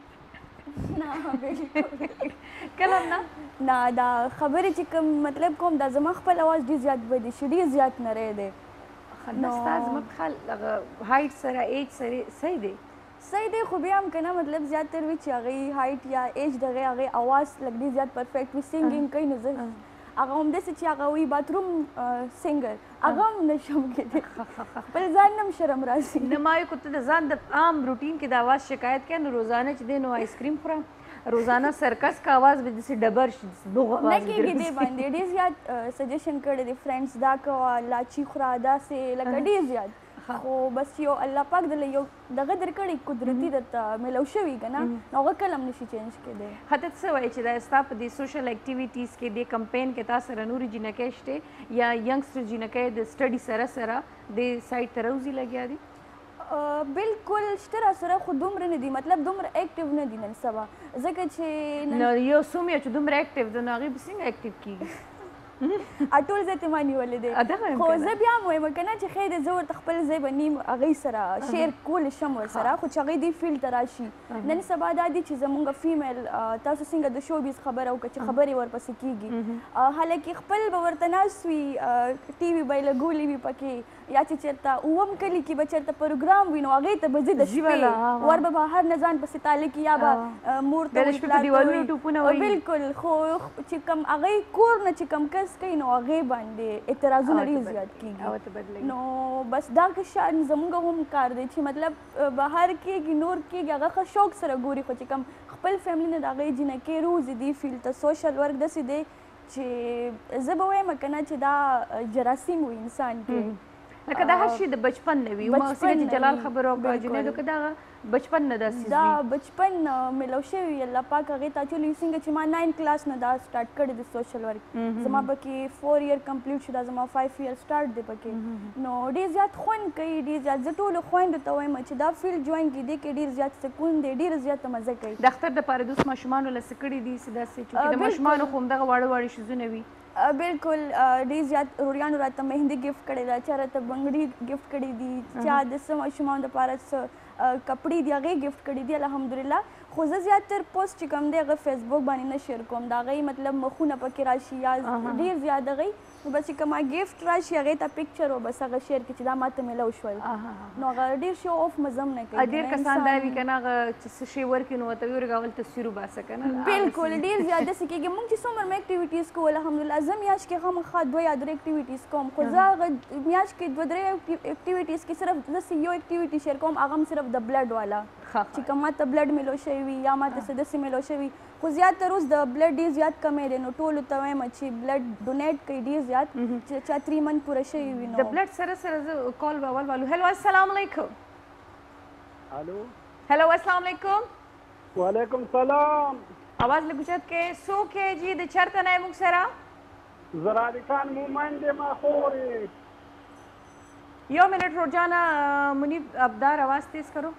نه کله نه نه دا خبرې چې کوم مطلب کوم دا زما خپل اواز ډېر زیات بدی شي ډېر زیات نری دی نو ستا زما په خیال هغه هایټ سره ایج سره صحیح دی صحیح دی خو بیا هم که نه مطلب زیاتر وي چې هغې هایټ یا ایج د هغې هغې اواز لږ ډېر زیات پرفیکټ وي سینګینګ کوي نو زه هغه همداسې چې هغه وي باتروم سینګر هغه هم نشم کېدی خپل ځان نه هم شرم راشي نه ما یو ته د ځان د عام روټین کې د اواز شکایت کوي نو روزانه چې دی نو آیسکریم خورم روزانه سرکس کا आवाज به داسې ډبر شي دغه نه आवाज کېږي دې باندې ډېر زیات سجیشن کړی دی فرینډس دا کوه لاچي خوره داسې لکه ډېر زیات خو بس یو الله پاک دله یو دغه درکړی قدرتي درته میلو شوي که نه نو هغه کله هم نشي چینج کېدی حتی څه وایي چې دا ستا په دې سوشل اکټیویټیز کې دې کمپین کې تا سره نورې جینکۍ شته یا ینګسټر جینکۍ د سټډي سره سره دې سایډ ته روزي لګیا دي بالکل شته را سره خو دومره نه دي مطلب دومره اکټیو نه دي نن سبا ځکه چې نو یو څوم یو چې دومره اکټیو دی نو هغې به څنګه اکټیو کېږي ټول ځای ته ما نیولې دی خو زه بیا هم وایم که نه چې خیر دی زه ورته خپل ځای به نیم هغې سره شیر کولی شم ورسره خو چې هغې دې فیلډ ته راشي نن سبا دا دي چې زمونږ فیمیل تاسو څنګه د شوبیز خبره وکړه چې خبرې ورپسې کېږي حالکې خپل به ورته ناست وي ټي وي به یې لګولې وي پکې یا چې چېرته اووم کلي کې به چېرته پروګرام وي نو هغې ته به ځي د شپې ور به بهر نه ځان پسې تاله کي یا به مور ته بالکل خو چې کوم هغې کور نه چې کوم کس کوي نو هغې باندې اعتراضونه ډېر زیات کېږي نو بس دا شان زموږ هم کار دی چې مطلب بهر کېږي نور کېږي هغه ښه شوق سره ګوري خو چې کوم خپل فیملي نه د هغې جینکۍ روزي دي فیلډ ته سوشل ورک داسې دی چې زه به وایم که نه چې دا جراثیم وي انسان کې لکه دا هر شي د بچپن نه وي څنګه چې جلال خبره وکړه جنیدو که دا بچپن نه داسې دا بچپن میلو شوي الله پاک هغې ته اچولی څنګه چې ما ناین کلاس نه دا سټارټ کړی د سوشل ورک زما پکې فور ایئر کمپلیټ شو دا زما فایو ایئر سټارټ دی پکې نو ډېر زیات خوند کوي ډېر زیات زه ټولو خویندو ته وایم چې دا فیلډ جوین کړي دې کې ډېر زیات سکون دی ډېره زیاته مزه کوي د اختر دپاره د اوس ماشومانو له څه کړي دي داسې چونکې د ماشومانو خو همدغه واړه واړه شیزونه وي بالکل ډېر زیات روریانو راته مهندي ګفټ کړې ده چا راته بنګړي ګفټ کړي دي چا د څه ماشومانو دپاره څه کپړې دي هغې ګفټ کړي دي الحمدلله خو زه زیاتر پوسټ چې کوم دی هغه فیسبوک باندې نه شیر کوم د هغې مطلب مخونه پکې راشي یا ډېر زیات هغې نو بس چې کومه ګفټ راشي هغې ته پکچر و بس هغه شیر کړي چې دا ماته میلو شول نو هغه ډېر شو آف مزه هم نه کوي ډېر کسان دا وي که نه هغه چې څه شی ورکړي نو ورته وي ورګه اول تصویر وباسه که نه بالکل ډېر زیات داسې کېږي مونږ چې څومره مې اکټیویټیز کوو الحمدلله زه میاشت کې خامخا دوه یا درې اکټیویټیز کوم خو زه هغه میاشت کې دوه درې اکټیویټیز کې صرف داسې یو اکټیویټي شیر کوم هغه هم صرف د بلډ والا چې کوم ماته بلډ میلو شوی وي یا ماته څه داسې میلو شوي خو زیاتره اوس د بلډ ډېر زیات کمی دی نو ټولو ته وایم چې بلډ ډونیټ کوي ډېر زیات چې چا تھری منت پوره شوي وي نو د بلډ سره سره زه کال به اول والو هلو السلام علیکم الو هلو السلام علیکم وعلیکم سلام आवाज لږ اوچت کې څوک یې جی د چېرته نه یې موږ سره زرعلی خان مومند ما خورې یو منٹ روجانا منیب ابدار आवाज تیز کرو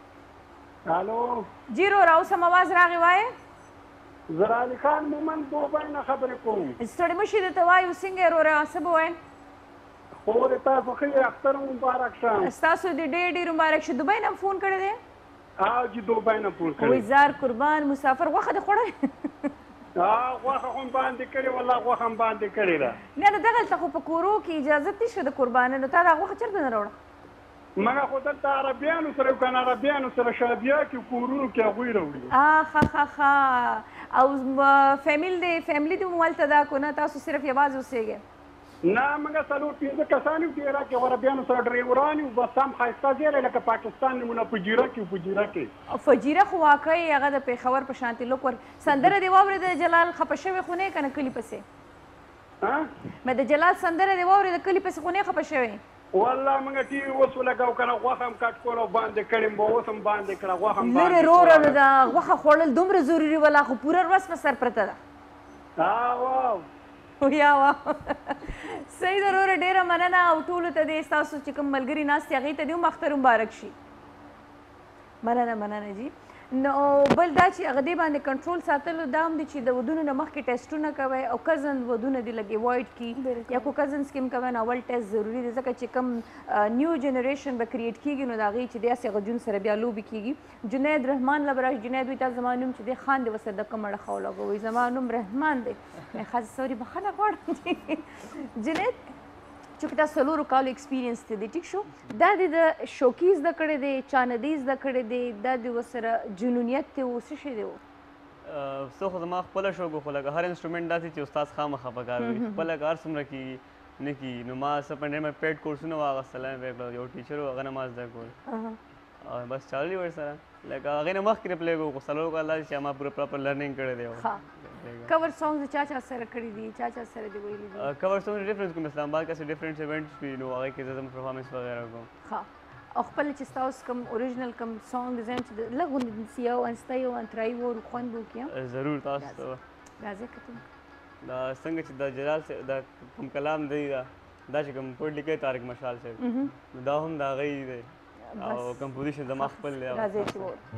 الو جی رو راو سم आवाज راغی وایې زرعلی خان مومند دوبۍ نه خبرې کوم ستړي مه شي درته وایو څنګه یې رورا څه به وایم خورې تاسو ښه اختر مبارک شه ستاسو دې ډېر ډېر مبارک شه دوبۍ نه هم فون کړی دی او چې دوبۍ نه فون کړی وایي زار قربان مسافر غوښه دې خوړلې غوښه خو هم باندې کړې والله غوښه هم باندې کړې ده نه نو دغلته خو په کورو کې اجازت نشته د قربانۍ نو تا دا غوښه چېرته نه راوړه مګه خو دلته عربیانو سره یو کنه عربیانو سره شادیه کې کورونو کې هغوی راوړي ښه ښه ښه او فیمل دی فیملي دې مو هلته دا کو نه تاسو صرف یوازې اوسېږئ نه موږ څلور پنځه کسان یو ډېره کې عربیانو سره ډریوران یو بس هم ښایسته ځای دی لکه پاکستان نمونه فجیره کې فجیره کې فجیره خو واقعي هغه د پېښور په شانتې لوک ور سندره دې واورېده جلال خفه شوی خو نه یې که نه کلي پسې مې د جلال سندره دې واورېده کلي پسې خو نه یې خفه شوی والله موږ ټي وي اوس ولګاو که نه غوښه هم کټ کول او باندې کړې به اوس هم باندې کړه غوښه هم لرې روره نو دا غوښه خوړل دومره ضروري ولا خو پوره ورځ په سر پرته ده واو یا وا صحیح ده وروره ډېره مننه او ټولو ته دې ستاسو چې کوم ملګري ناست دي هغې ته دې هم اختر مبارک شي مننه مننه جي نو بل دا چې هغه دې باندې کنټرول ساتلو دا هم دي چې د ودونو نه مخکې ټیسټونه کوئ او کزن ودونه دې لږ ایوایډ کړي یا کو کزنس کې هم کوئ نو اول ټیسټ ضروري دی ځکه چې کوم نیو جنریشن به کریټ کېږي نو د هغې چې دی هسې هغه جون سره بیا لوبې کېږي جنید رحمان له به راشي جنید وایي تا زما نوم چې دی خان دی ورسره د کوم مړه ښه ولګوئ زما نوم رحمان دی مې ښځې سوري بخښنه غواړم جنید چې تا څلورو کالو ایکسپیرینس ته دی ټیک شو دا د شوکي زده کړی دی چا نه دی زده کړی دی دا د ورسره جنونیت دی و څه شی دی و څه خو زما خپله شوق خو لکه هر انسټرومنټ داسې چې استاد خامخا پکار وي خپله کار څومره کېږي نه کېږي نو ما څه په ډېر پیډ کورسونه واخیستل یو ټیچر و هغه نه ما زده کول بس چالو ورسره لکه هغې نه مخکې پلی کوو خو څلور کاله چې ما پوره پراپر لرنینګ کړی دی کور سانګز چا چا سره کړي دي چا چا سره دی ویلي دي کور سانګز ډیفرنس کوم اسلام آباد کې ډیفرنٹ ایونټس وي نو هغه کې زه پرفارمنس وغیرہ کوم ها او خپل چې تاسو کوم اوریجنل کوم سانګز ان لغون دي سیو ان ستایو ان ترای ور خوان بو کیا ضرور تاسو راځه کته دا څنګه چې د جلال سے دا کوم کلام دی دا چې کوم پړ لیکي طارق مشال سے دا هم دا غي دی او کمپوزیشن زما خپل دی راځي چې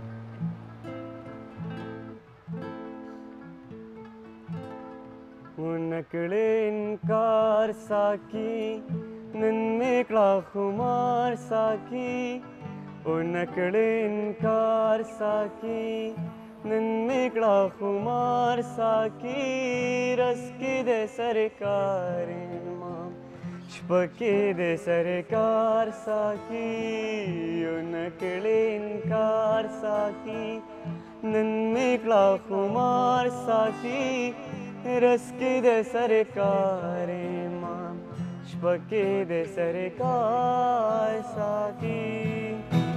ونکړې انکار ساکی نن مې کړه خمار ساکی ونکړې انکار ساکی نن مې کړه خمار ساکی رس کې د سرکار امام شپکې د سرکار ساکی ونکړې انکار ساکی نن مې کړه خمار ساکی رس کې د سرکار امام شپکې د سرکار ساکی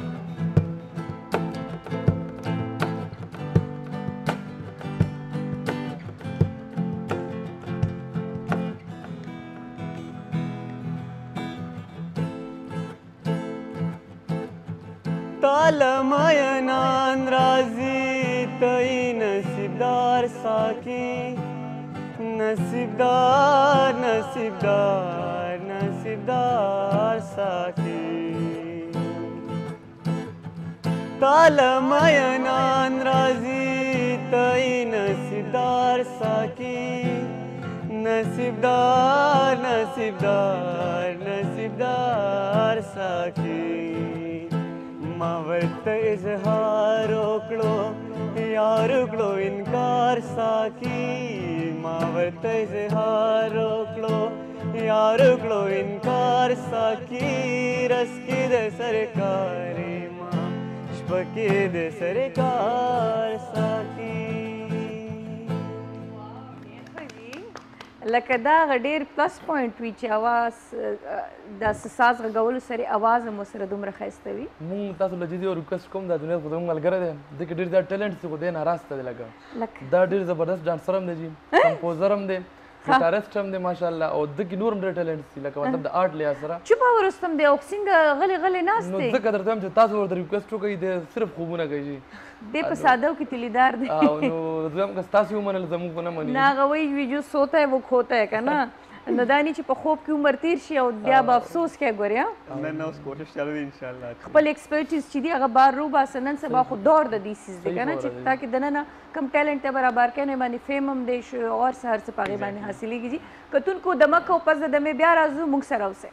تاله مینان راځي تی نصیبدار ساکی نصیبدار نصیبدار نصیبدار ساکی تاله مینان راځي تی نصیبدار ساکی نصیبدار نصیبدار نصیبدار ساکی ما ورته اظهار وکړو یار وکړو انکار ساکی ما ورته اظهار وکړو یار وکړو انکار ساکی رس کې د سرکار امام شپکې د سرکار ساکی لکه دا ډېر پلس پوینټ وي چې اواز داسې ساز غږولو سره اواز مو سره دومره ښایسته وي مونږ تاسو له جدي ریکویسټ کوم دا دنیا خو زموږ ملګری دی دې کې ډېر زیات ټیلنټ دی خو دی ناراسته دی لکه دا ډېر زبردست ډانسر هم دی جي کمپوزر هم دی ګیټاریسټ هم دی ماشاءالله او دغه نور هم ډېر ټیلنټ دي لکه مطلب د آرټ لحاظ سره چوپه ورستم دی او څنګه غلې غلې ناست نو دی ځکه درته وایم چې تاسو ورته ریکویسټ وکړئ دی صرف خوبونه کوي جي دی په ساده کې تلیدار دی او نو زه هم که ستاسو یې ومنل زموږ خو نه مني نه هغه وایي وي جو سوتا ہے وہ کھوتا ہے که نه نو دا نه چې په خوب کې عمر تیر شي او بیا به افسوس کوي ګورې نه نه اوس کوشش چالو دی انشاءالله خپل ایکسپرټیز چې دی هغه بار روباسه نن سبا خو دور د دې سیز دی که نه چې تاکې دننه کم ټیلنټ ته برابر کوي نه باندې فیم هم دی شو اور څه هر څه په هغې باندې حاصلېږي جي کتونکو د مکه او پس د دمې بیا راځو موږ سره اوسئ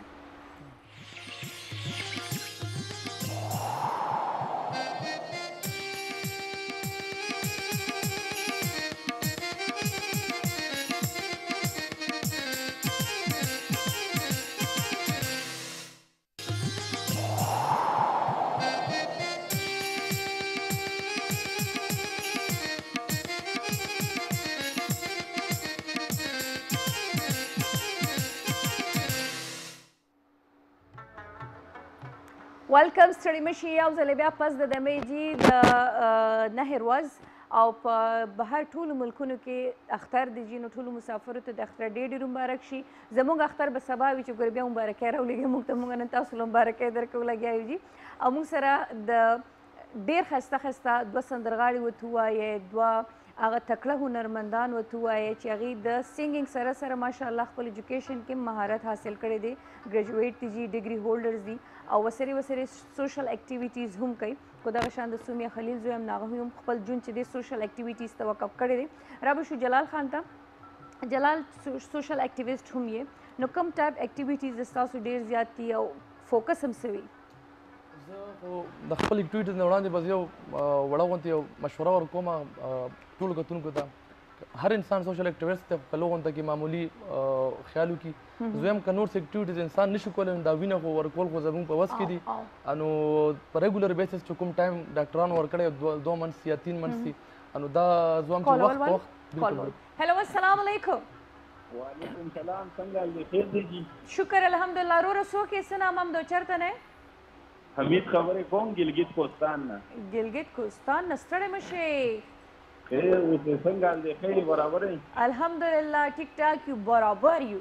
ویلکم ستړي مشي یو ځل بیا پس د دمې جي د نهر ورځ او په بهر ټولو ملکونو کې اختر دی جي نو ټولو مسافرو ته د اختر ډېر ډېر مبارک شي زموږ اختر به سبا وي چې ګوره بیا مبارکۍ راولېږي موږ ته موږ نن تاسو له مبارکۍ درکو لګیا یو جي او موږ سره د ډېر ښایسته ښایسته دوه سندرغاړي ورته ووایې دوه هغه تکړه هنرمندان ورته ووایې چې هغې د سینګینګ سره سره ماشاءالله خپل ایجوکیشن کې مهارت حاصل کړی دی ګریجویټ دي جي ډګري هولډرز دي او ورسره ورسره سوشل اکټیویټیز هم کوي خو دغه شان د سومیا خلیل زوی هم هغه هم خپل ژوند چې دی سوشل اکټیویټیز ته وقف کړی دی رابه شو جلال خان ته جلال سوشل اکټیویسټ هم یې نو کوم ټایپ اکټیویټیز ستاسو ډېر زیات دي او فوکس هم څه وي زه خو د خپل اکټیویټیز نه وړاندې بس یو وړه غونتې یو مشوره ورکوم ټولو کتونکو ته هر انسان سوشل اکټیویسټ ته په لغونته کې معمولي خیال وکړي زویم که نور اکټیویټیز انسان نشي کولی دا وینه خو ورکول خو زموږ په وس کې دي نو په ریګولر بیسس چې کوم ټایم ډاکټرانو ورکړی دوه منټس یا تین منټس دي نو دا زوم چې وخت په وخت. هلو السلام علیکم. وعلیکم سلام، څنګه دی؟ خیر دی جی؟ شکر الحمدلله. رو رسو کې څه نام هم دو چرته نه؟ حمید خبرې کوم ګلګت کوستان نه. ګلګت کوستان نه ستړی مشې. خیر اوس څنګه دی؟ خیر برابر یې؟ الحمدلله ټیک ټاک یو برابر یو.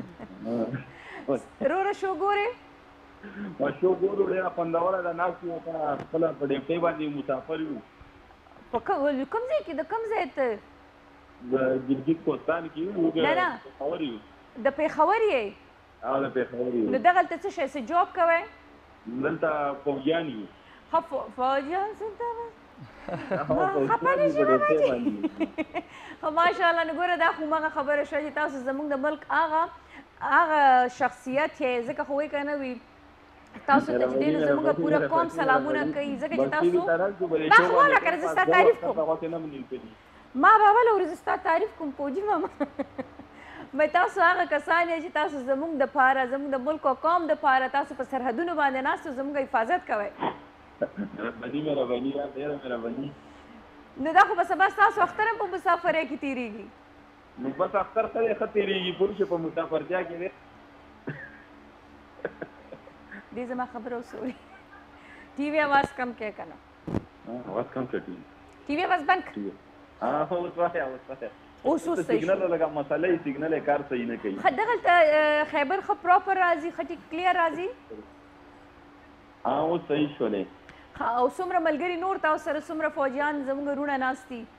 رو رسو ګورې؟ شو ګورو ډېره خوندوره ده، ناست یو خپله په ډیپټۍ باندې مسافر یو. په کوم ځای کې؟ د کوم ځای ته؟ د ګلګت کوستان کې یو. نه نه پېښور یو. د پېښور یې؟ او د پېښور یو. نو دغلته څه شی څه جاب کوئ؟ دلته فوجیان یو. ښه فوجیان څنګه؟ خفه نه شي بابا جي. ماشاءالله نو ګوره دا خو همغه خبره شوه چې تاسو زموږ د ملک هغه هغه شخصیت یې ځکه خو وایي که نه وي تاسو ته چې دی نو زموږ پوره قوم سلامونه کوي ځکه چې تاسو دا خو واله که زه ستا تعریف کوم ما به بله ورځ ستا تعریف کوم پوجي ماما مې تاسو هغه کسان یې چې تاسو زموږ دپاره زموږ د ملک او قوم دپاره تاسو په سرحدونو باندې ناست او زموږ حفاظت کوئ. مهرباني مهرباني ډېره مهرباني. نو دا خو به سبا ستاسو اختر هم په مسافرۍ کې تېرېږي. نو بس اختر سره ښه تېرېږي، پوه شو په مسافرتیا کې دی. دې زما خبره وسوري. ټي وي آواز کم کې که نه؟ آواز کم کړه. ټي وي ټي وي آواز بند کړه. ها اوس وایه اوس وایه. اوس اوس صحیح سیګنل لږه مسله یې سیګنل یې کار صحیح نه کوي. ښه دغلته خیبر ښه پراپر راځي، ښه ټیک کلیر راځي؟ ها اوس صحیح شولې. ښه او څومره ملګري نور تاسو سره څومره فوجیان زموږ وروڼه ناست دي؟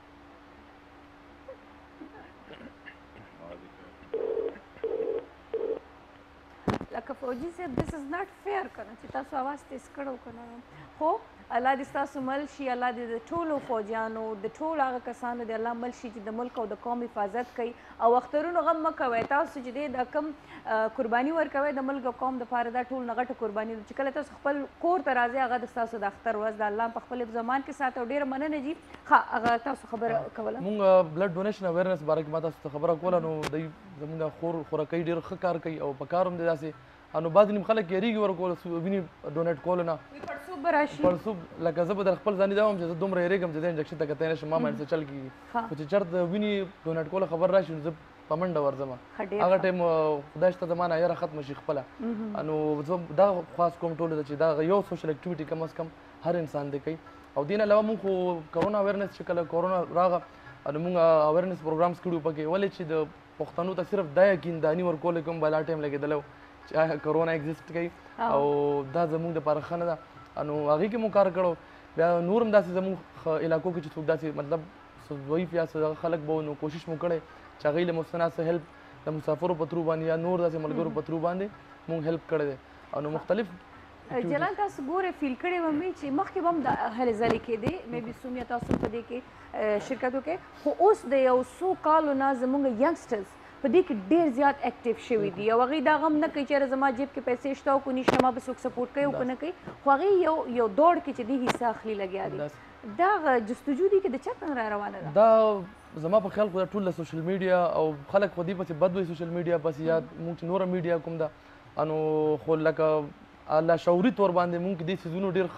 لکه فوجي صاحب دس از ناټ فیر که نه چې تاسو اواز تیز کړی که نه خو الله دې ستاسو مل شي، الله دې د ټولو فوجیانو د ټولو هغه کسانو د الله مل شي چې د ملک او د قوم حفاظت کوي او اخترونو غم مه کوئ. تاسو چې دی دا کم قرباني ورکوئ د ملک او قوم دپاره دا ټول نه غټه قرباني ده چې کله تاسو خپل کور ته راځئ هغه د ستاسو د اختر ورځ د الله په خپل زمان کې ساتئ او ډېره مننه جي. ښه هغه تاسو خبره کوله مونږ بلډ ډونیشن اویرنس باره کې ما تاسو ته خبره کوله نو دوی زمونږ خور خوراکۍ ډېر ښه کار کوي او په کار هم دی داسې انو بعضې نیم خلک یېرېږي ورکول وینې ډونیټ کولو نه پړسوب به راشي. پړسوب لکه زه به در خپل ځاني دا وایم چې زه دومره یېرېږم چې زه انجکشن ته کتی نه شم ما باندې څه چل کېږي خو چې چېرته وینې ډونیټ کولو خبر راشي نو زه په منډه ورځم هغه ټایم خدای شته زما نه یاره ختمه شي خپله نو زه دا خواست کوم ټولو ته چې دا یو سوشل اکټیویټي کم از کم هر انسان دی کوي او دې نه علاوه مونږ خو کرونا اویرنس چې کله کرونا راغه نو مونږ اویرنس پروګرامز کړي پکې ولې چې د پښتنو ته صرف دا یقین داني ورکول کوم بلا ټایم لګېدلی چې کرونا ایگزیسټ کوي او دا زموږ دپاره ښه نه ده نو هغې کې مو کار کړو بیا نور هم داسې زموږ علاقو کې چې څوک داسې مطلب ضعیف یا څه خلک به نو کوشش مو کړی چې هغوی له مستنا څه هیلپ د مسافرو په ترو باندې یا نور داسې ملګرو په ترو باندې مونږ هیلپ کړی دی او نو مختلف جلال تاسو ګورئ فیل کړی به مې چې مخکې به هم د هلې ځلې کېدې مې بي سومیا تاسو په دې کې شرکت وکړئ خو اوس د یو څو کالو نه زموږ ینګسټرز په دې کې ډېر زیات اکټیو شوي دي او هغوی دا غم نه کوي چې زما جیب کې پیسې شته او که نشته ما به څوک سپورټ کوي او که نه کوي خو هغوی یو یو دوړ کې چې دې حصه اخلي لګیا دي دا جستجو دي کې د چا را روانه ده دا زما په خیال خو دا ټول له سوشل میډیا او خلک خو دې پسې بد وایي سوشل میډیا پسې یا مونږ چې نوره میډیا کوم ده انو خو لکه الله شعوري طور باندې مونږ دې څیزونو ډېر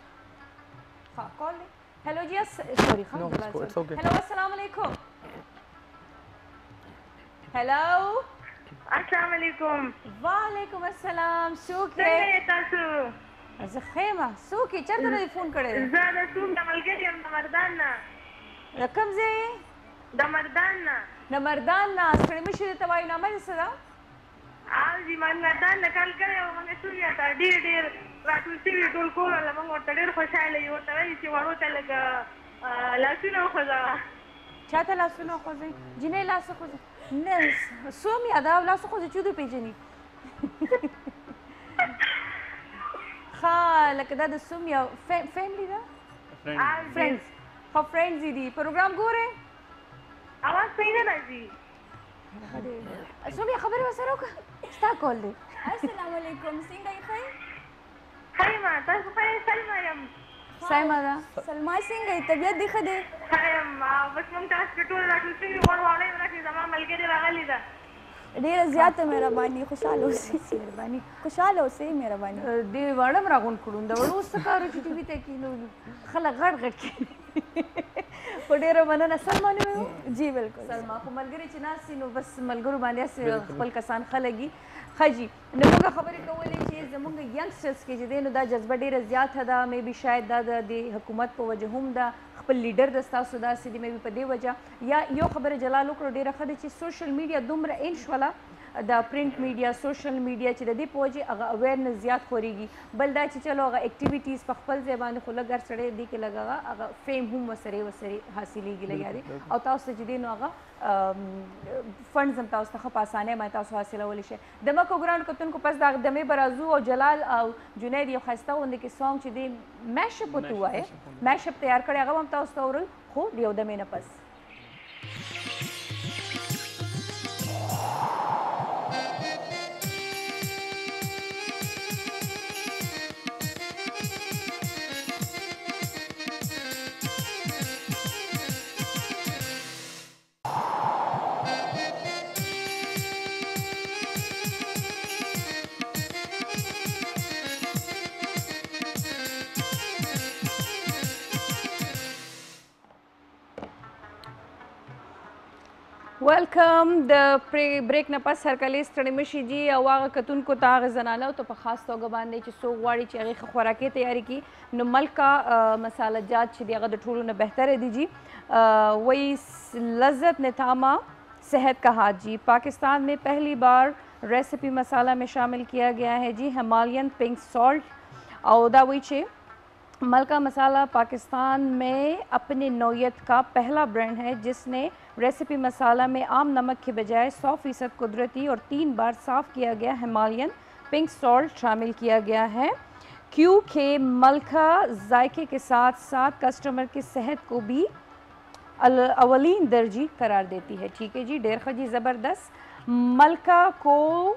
ښه ها کال هلو جی سوري ښه هلو السلام علیکم هلو السلام علیکم وعلیکم السلام څوک څنګه تاسو زه ښه یم څوک یې چېرته نه دې فون کړی زه د څوک د ملګري یم د مردان نه د کوم ځای د مردان نه د مردان نه ستړې مه شي درته وایو نامه دې څه ده او جي ما مردان نه کال کړی وو موږ سوریا ته ډېر ډېر راټول شوي ټول کور له موږ ورته ډېر خوشحاله یو ورته وایي چې وړو ته لږ لاسونه وخوځوه چا ته لاسونه وخوځوئ جینۍ لاس وخوځوئ نه سومیا دا لاس وخوځوئ چې ودې پېژني ښه لکه دا د سومیا فیملی ده فرینډز ښه فرینډز یې دي پروګرام ګورئ اواز صحیح نه راځي سومیا خبرې ورسره وکړه ستا کال دی السلام علیکم څنګه یې ښه ښه یم تاسو ښه یې سلما یم سایما ده سلما څنګه یې طبیعت دې ښه دی ښه یم بس موږ تاسو ته ټول راټول شوي غوړ واړی ورکړي زما ملګرې راغلې ده ډېره زیاته مهرباني خوشحاله اوسئ مهرباني خوشحاله اوسئ مهرباني دې وړم راغونډ کړو د وړو څه کار چې ټي وي ته کښېنو خلک غټ غټ کښېني خو ډېره مننه سلما نوم یې جی بالکل سلما خو ملګري چې ناست نو بس ملګرو باندې هسې خپل کسان خلګي ښه جي نو موږ خبرې کولې چې زموږ ینګسټرس کې چې دی نو دا جذبه ډېره زیاته ده مې بي شاید دا د حکومت په وجه هم ده خپل لیډر د ستاسو داسې دي مې بي په دې وجه یا یو خبره جلال وکړو ډېره ښه ده چې سوشل میډیا دومره ان شوله د پرنټ میډیا سوشل میډیا چې د دې په وجې هغه اویرنس زیات خورېږي بل دا چې چلو هغه اکټیویټیز په خپل ځای باندې خو لږ هر سړی دې کې لږ هغه هغه فیم هم ورسرې ورسرې حاصلېږي لګیا دی او تاسو ته چې دی نو هغه فنډز هم تاسو ته ښه په اسانۍ باندې تاسو حاصلولی شئ د مکو ګرانو کتونکو پس د دمې به راځو او جلال او جنید یو ښایسته غوندې کې سانګ چې دی میشپ ورته ووایې میشپ تیار کړی هغه به هم تاسو ته اورل خو د یو دمې نه پس ویلکم د بریک نه پس هر کله ستړي مشي جي او هغه کتونکو ته هغه زنانو ته په خاص توګه باندې چې څوک غواړي چې هغې ښه خوراکي تیاري کړي نو ملکا مساله جات چې دی هغه د ټولو نه بهتره دي جی وہی لذت نتاما صحت کا ہاتھ جی پاکستان میں پہلی بار ریسیپی مسالہ میں شامل کیا گیا ہے جی ہمالین پنک سالٹ اور دا وہی چھ ملکا مسالہ پاکستان میں اپنے نوعیت کا پہلا برانڈ ہے جس نے ریسیپی مسالہ میں عام نمک کے بجائے سو فیصد قدرتی اور تین بار صاف کیا گیا ہمالین پنک سالٹ شامل کیا گیا ہے کیونکہ ملکا ذائقے کے ساتھ ساتھ کسٹمر کی صحت کو بھی اولین درجی قرار دیتی ہے ٹھیک ہے جی ڈیر خجی زبردست ملکا کو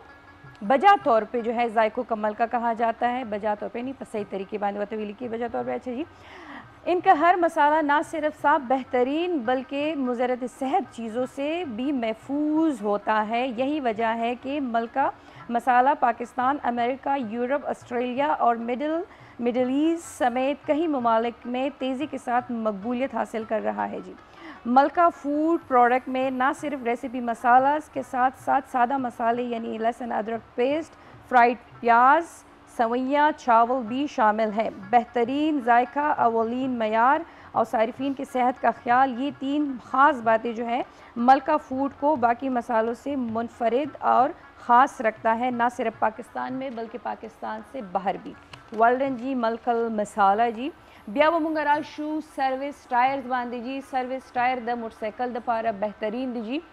بجا طور پہ جو ہے ذائقوں کا ملکہ کہا جاتا ہے بجا طور پہ نہیں صحیح طریقے باندې ورته ویل کېږي بجا طور پہ اچھا جی ان کا ہر مسالہ نہ صرف صاف بہترین بلکہ مضرت صحت چیزوں سے بھی محفوظ ہوتا ہے یہی وجہ ہے کہ ملکہ مسالہ پاکستان امریکہ یورپ آسٹریلیا اور مڈل مڈل ایسٹ سمیت کئی ممالک میں تیزی کے ساتھ مقبولیت حاصل کر رہا ہے جی ملکا فوڈ پروڈکٹ میں نہ صرف ریسیپی مسالہ کے ساتھ ساتھ سادہ مسالے یعنی لہسن ادرک پیسٹ فرائڈ پیاز سویاں چاول بھی شامل ہے بہترین ذائقہ اولین معیار اور صارفین کی صحت کا خیال یہ تین خاص باتیں جو ہیں ملکا فوڈ کو باقی مسالوں سے منفرد اور خاص رکھتا ہے نہ صرف پاکستان میں بلکہ پاکستان سے باہر بھی ولڈن جی ملکل مسالہ جی بیا به مونږ راشو سروس ټایرز باندې جی سروس ټایر د موټرسایکل دپاره بهترین دی جی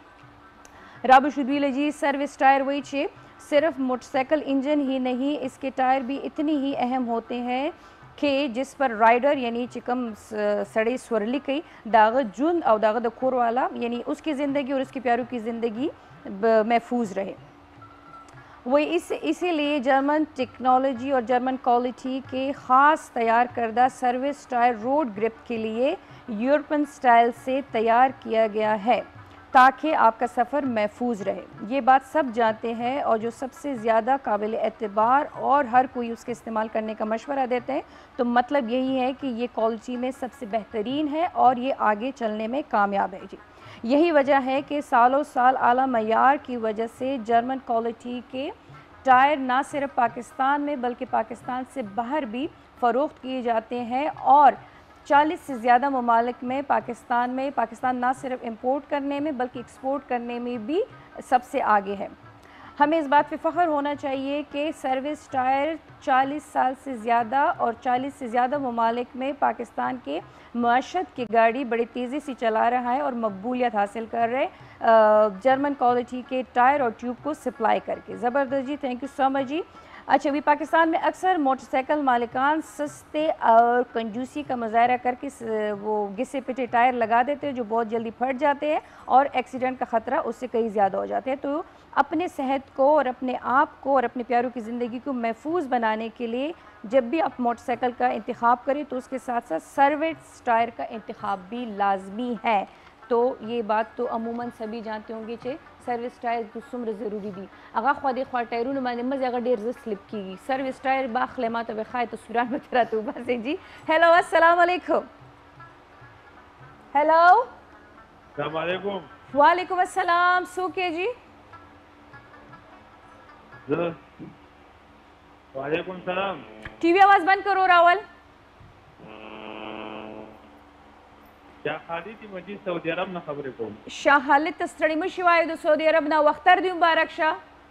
را به شو دوی له جی سروس ټایر وایي چې صرف موټرسایکل انجن ہی نہیں اس کے ٹائر بھی اتنی ہی اہم ہوتے ہیں کہ جس پر رائڈر یعنی چې کوم سړی سورلی کوي د هغه ژوند او د هغه د کور والا یعنی اس کی زندگی اور اس کے پیاروں کی زندگی محفوظ رہے وہ اس اسی لیے جرمن ٹیکنالوجی اور جرمن کوالٹی کے خاص تیار کردہ سروس ٹائر روڈ گرپ کے لیے یورپن سٹائل سے تیار کیا گیا ہے تاکہ آپ کا سفر محفوظ رہے یہ بات سب جانتے ہیں اور جو سب سے زیادہ قابل اعتبار اور ہر کوئی اس کے استعمال کرنے کا مشورہ دیتے ہیں تو مطلب یہی ہے کہ یہ کوالٹی میں سب سے بہترین ہے اور یہ آگے چلنے میں کامیاب ہے جی یہی وجہ ہے کہ سالوں سال اعلیٰ معیار کی وجہ سے جرمن کوالٹی کے ٹائر نہ صرف پاکستان میں بلکہ پاکستان سے باہر بھی فروخت کیے جاتے ہیں اور چالیس سے زیادہ ممالک میں پاکستان میں پاکستان نہ صرف امپورٹ کرنے میں بلکہ ایکسپورٹ کرنے میں بھی سب سے آگے ہے ہمیں اس بات پہ فخر ہونا چاہیے کہ سروس ٹائر چالیس سال سے زیادہ اور چالیس سے زیادہ ممالک میں پاکستان کے معیشت کی گاڑی بڑی تیزی سے چلا رہا ہے اور مقبولیت حاصل کر رہے جرمن کوالٹی کے ٹائر اور ٹیوب کو سپلائی کر کے زبردست جی تھینک یو سو مچ جی اچھا ابھی پاکستان میں اکثر موٹر سائیکل مالکان سستے اور کنجوسی کا مظاہرہ کر کے وہ گھسے پٹے ٹائر لگا دیتے ہیں جو بہت جلدی پھٹ جاتے ہیں اور ایکسیڈنٹ کا خطرہ اس سے کئی زیادہ ہو جاتے ہیں تو اپنے صحت کو اور اپنے آپ کو اور اپنے پیاروں کی زندگی کو محفوظ بنانے کے لیے جب بھی آپ موٹر سائیکل کا انتخاب کریں تو اس کے ساتھ ساتھ سروس ٹائر کا انتخاب بھی لازمی ہے تو یہ بات تو عموماً سبھی جانتے ہوں گے کہ سرویس ټایر کې څومره ضروری دي هغه خوا دې خوا ټایرونه باندې مزې هغه ډېر زر سلیپ کېږي سرویس ټایر باخلی ما ته به ښایي تصویران به ترې راته وباسئ جي هیلو السلام علیکم هیلو السلام علیکم وعلیکم السلام څوک یې جي زه وعلیکم السلام ټي وي आवाज بند کرو راول شاه خالد مجید سعودي عرب نه خبرې کوم شاه خالد ته ستړي مه شي وایو د سعودي عرب نه وختر دې مبارک شه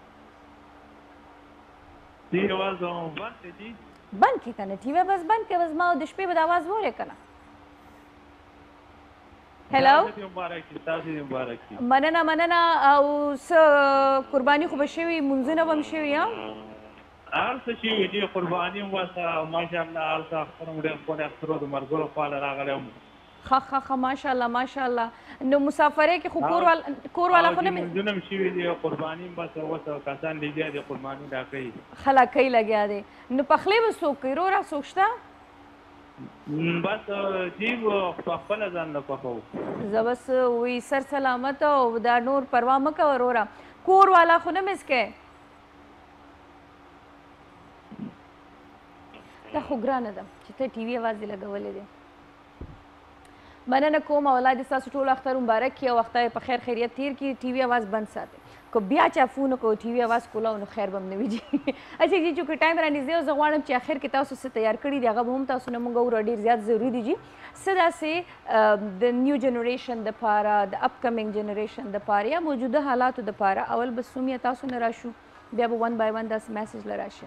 ټي وي आवाज بند دی جی بند کړه کنه ټي وي بس بند کړه بس ما د شپې به د आवाज وره کنه هلو مبارک تاسو دې مبارک مننه مننه او څه قرباني خو به شوي مونځونه به هم شوي ها هر څه چې وي دې قرباني وسه ماشاءالله هر څه اختر ډېر ښکلی اخترو د ملګرو خواله راغلی یم ښه ښه ښه ماشاءالله ماشاءالله نو مسافرۍ کې خو کور والا کور والا خو نه مونځونه هم شوي دي قرباني هم بس اوس کسان لګیا دي قرباني را کوي خلاکۍ لګیا دی نو پخلی به څوک کوي روره څوک شته بس جی په خپله ځان نه پخوو زه بس وی سر سلامت او دا نور پروا مه کوه وروره کور والا خو نه مس کوې دا خو ګرانه ده چې ته ټي وي اواز دې لګولی دی مننه کوم اولاد دې ستاسو ټولو اختر مبارک کړي او اختر یې په خیر خیریت تیر کړي ټي وي اواز بند ساتئ که بیا چا فون وکړو ټي وي اواز کولاو نو خیر به هم نه وي جي اچھا جي چونکې ټایم رانږدې و زه غواړم چې اخر کې تاسو څه تیار کړي دي هغه به هم تاسو نه مونږ وګورو ډېر زیات ضروري دي جي څه داسې د نیو جنریشن دپاره د اپ کمنګ جنریشن دپاره یا موجوده حالاتو دپاره اول به څومره تاسو نه راشو بیا به ون بای ون داسې میسج له راشي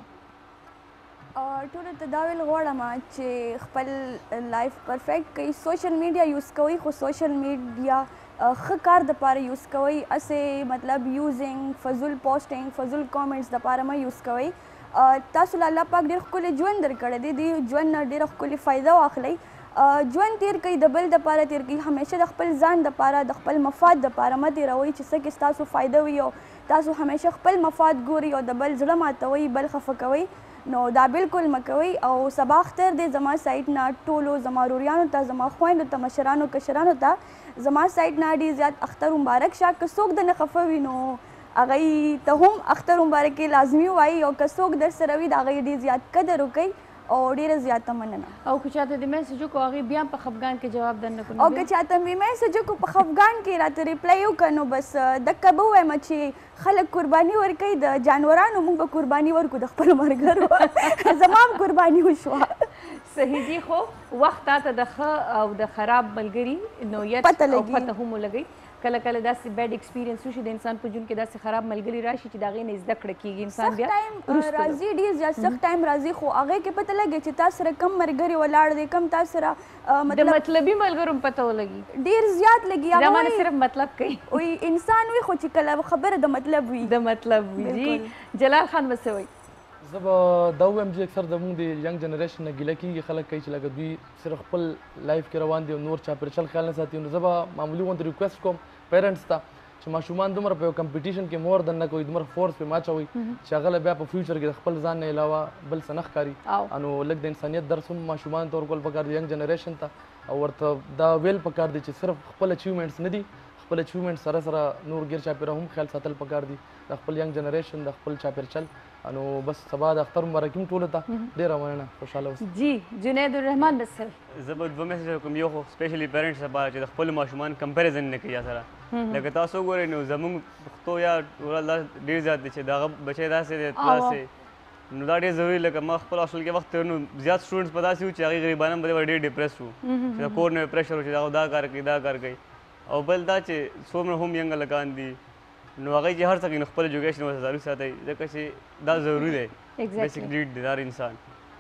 ټولو ته دا ویل غواړم چې خپل لایف پرفیکټ کوي سوشل میډیا یوز کوئ خو سوشل میډیا ښه کار دپاره یوز کوئ هسې مطلب یوزینګ فضول پوسټینګ فضول کامنټس دپاره مه یوز کوئ تاسو له الله پاک ډېر ښکلی ژوند درکړی دی دې ژوند نه ډېره ښکلې فایده واخلئ ژوند تیر کوئ د بل دپاره تیر کوئ همیشه د خپل ځان دپاره د خپل مفاد دپاره مه تېروئ چې څه کې ستاسو فایده وي او تاسو همیشه خپل مفاد ګورئ او د بل زړه ماتوئ بل خفه کوئ نو دا بالکل مه کوئ او سبا اختر دی زما سایډ نه ټولو زما روریانو ته زما خویندو ته مشرانو کشرانو ته زما سایډ نه ډېر زیات اختر مبارک شه که څوک درنه خفه وي نو هغوی ته هم اختر مبارک لازمي ووایي او که څوک در سره وي د هغوی ډېر زیات قدر وکړئ او ډېره زیاته مننه او که چاته د میسج وکړو هغې بیا په خفګان کې جواب درنه کړو او که چاته مې میسج وکړو په خفګان کې راته ریپلی وکړه نو بس دکه به ووایم چې خلک قرباني ورکوي د جانورانو موږ به قرباني ورکړو د خپلو ملګرو زما هم قرباني وشوه صحیح جي خو وخت تاته د ښه او د خراب ملګري نوعیت او پته هم ولګوي کله کله داسې بیډ ایکسپیرینس وشي د انسان په ژوند کې داسې خراب ملګري راشي چې د هغې نه زده کړه کېږي انسان بیا راځي ډېر زیات سخت ټایم راځي خو هغې کې پته لګي چې تا سره کم ملګري ولاړ دی کم تا سره د مطلبي ملګرو پته ولګي ډېر زیات لګي دا مانه صرف مطلب کوي وي انسان وي خو چې کله خبره د مطلب وي د مطلب وي جي جلال خان به څه وایي زه به دا ووایم چې اکثر زموږ د ینګ جنریشن نه ګیله کېږي خلک کوي چې لکه دوی صرف خپل لایف کې روان دي او نور چاپېریال خیال نه ساتي نو زه به معمولي غوندې ریکویسټ کوم پیرنټس ته چې ماشومان دومره په یو کمپټیشن کې مور دننه کوي دومره فورس پرې ماچوي چې هغه بیا په فیوچر کې د خپل ځان نه علاوه بل څه نه ښکاري نو لږ د انسانیت درس هم ماشومانو ته ورکول پکار دی ینګ جنریشن ته او ورته دا ویل پکار دی چې صرف خپل اچیومنټس نه دي خپل اچیومنټ سره سره نور غیر چاپېره هم خیال ساتل پکار دي د خپل ینګ جنریشن د خپل چاپېرچل نو بس سبا د اختر مبارک هم ټولو ته ډېره مننه خوشحاله اوسئ جی جنید الرحمن بسر زه به دوه میسج کوم یو خو سپیشلی پیرنټس لپاره چې د خپلو ماشومان کمپیریزن نه کوي سره لکه تاسو وګورئ نو زموږ پښتو یا ټوله ډېر زیات دی چې د هغه بچی داسې دی داسې نو دا ډېر ضروري لکه ما خپل هاسټل کې وخت نو زیات سټوډنټس په داسې وو چې هغوی غریبانه په دې باندې ډېر ډپرس وو چې د کور نه پریشر و چې دا دا کار کوي دا کار کوي او بل دا چې څومره هم ینګ هلکان دي نو هغوی چې هر څه کوي نو خپل ایجوکیشن ورته جاري ساتئ ځکه چې دا ضروري دی بیسک نیډ دی هر انسان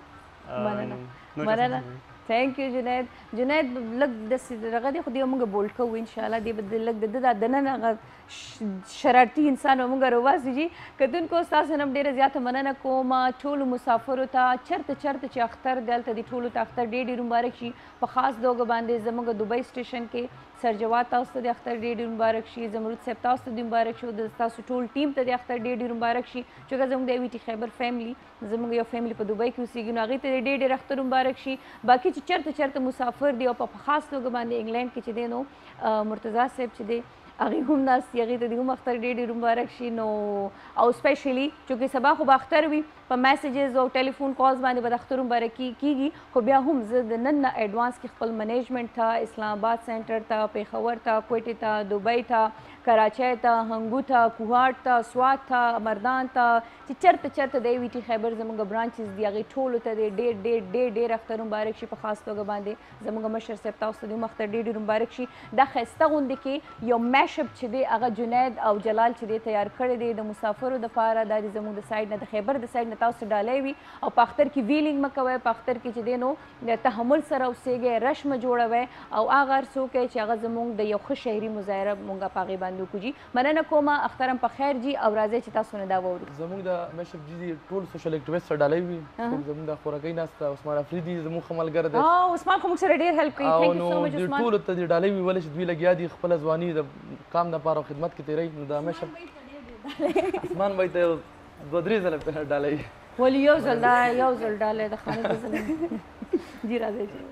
مننه تھینک یو جنید جنید لږ داسې دغه دی خو دې به موږ بولډ کوو انشاءالله دې به لږ د ده دا دننه هغه شرارتي انسان به موږ راوباسو جي کتونکو ستاسو نه هم ډېره زیاته مننه کوم ټولو مسافرو ته چېرته چېرته چې اختر دی هلته دې ټولو ته اختر ډېر ډېر مبارک شي په خاص توګه باندې زموږ دوبۍ سټیشن کې سرجواد تاسو ته د اختر ډېر ډېر مبارک شي زمرود صاحب تاسو ته د مبارک شي او د تاسو ټول ټیم ته د اختر ډېر ډېر مبارک شي چونکه زموږ د وي ټي خیبر فیملی زموږ یو فیملی په دوبۍ کې اوسېږي نو هغوی ته ډېر ډېر اختر مبارک شي باقي چې چېرته چېرته مسافر دی او په خاص توګه باندې انګلینډ کې چې دی نو مرتضی صاحب چې دی هغې هم ناست دي هغې ته دې هم اختر ډېر ډېر مبارک شي. نو او سپیشلی چونکې سبا خو به اختر وي په میسیجز او ټلیفون کالز باندې به د اختر مبارکي کېږي خو بیا هم زه د نن نه ایډوانس کې خپل منیجمنټ ته اسلام آباد سینټر ته پېښور ته کویټې ته دوبۍ ته کراچۍ ته هنګو ته کوهاټ ته سوات ته مردان ته چې چېرته چېرته د وي ټي خیبر زموږ برانچز دي هغې ټولو ته دی ډېر ډېر ډېر ډېر اختر مبارک شي په خاص توګه باندې زموږ مشر صاحب تاسو ته دې هم اختر ډېر ډېر مبارک شي. دا ښایسته غوندې کې یو میشپ چې دی هغه جنید او جلال چې دی تیار کړی دی د مسافرو دپاره دا د زموږ د سایډ نه د خیبر د سایډ نه تاسو ډالۍ وي او په اختر کې ویلینګ مه کوئ په اختر کې چې دی نو د تحمل سره اوسېږئ رش مه جوړوئ او هغه هر څوک چې هغه زموږ د یو ښه شهري مظاهره مونږ په هغې باندې وکړو. جي مننه کومه اختر هم په خیر جي او راځئ چې تاسو نه دا واورو. زموږ د میشپ جي ټول سوشل اکټیویسټ سره ډالۍ وي زموږ د خوراکۍ ناسته عثمان افریدي زموږ ښه ملګری دی. عثمان خو موږ سره ډېر هیلپ کوي. تھینک یو سو مچ عثمان. ټولو ته دې ډالۍ وي ولې چې دوی لګیا دي خپله ځواني د کام دپاره او خدمت کې تېروي نو د میشپ عثمان بھائی ته یو دوه درې ځله ډالۍ ولې یو ځل دا یو ځل ډالۍ د خانې د ځل جي راځئ جي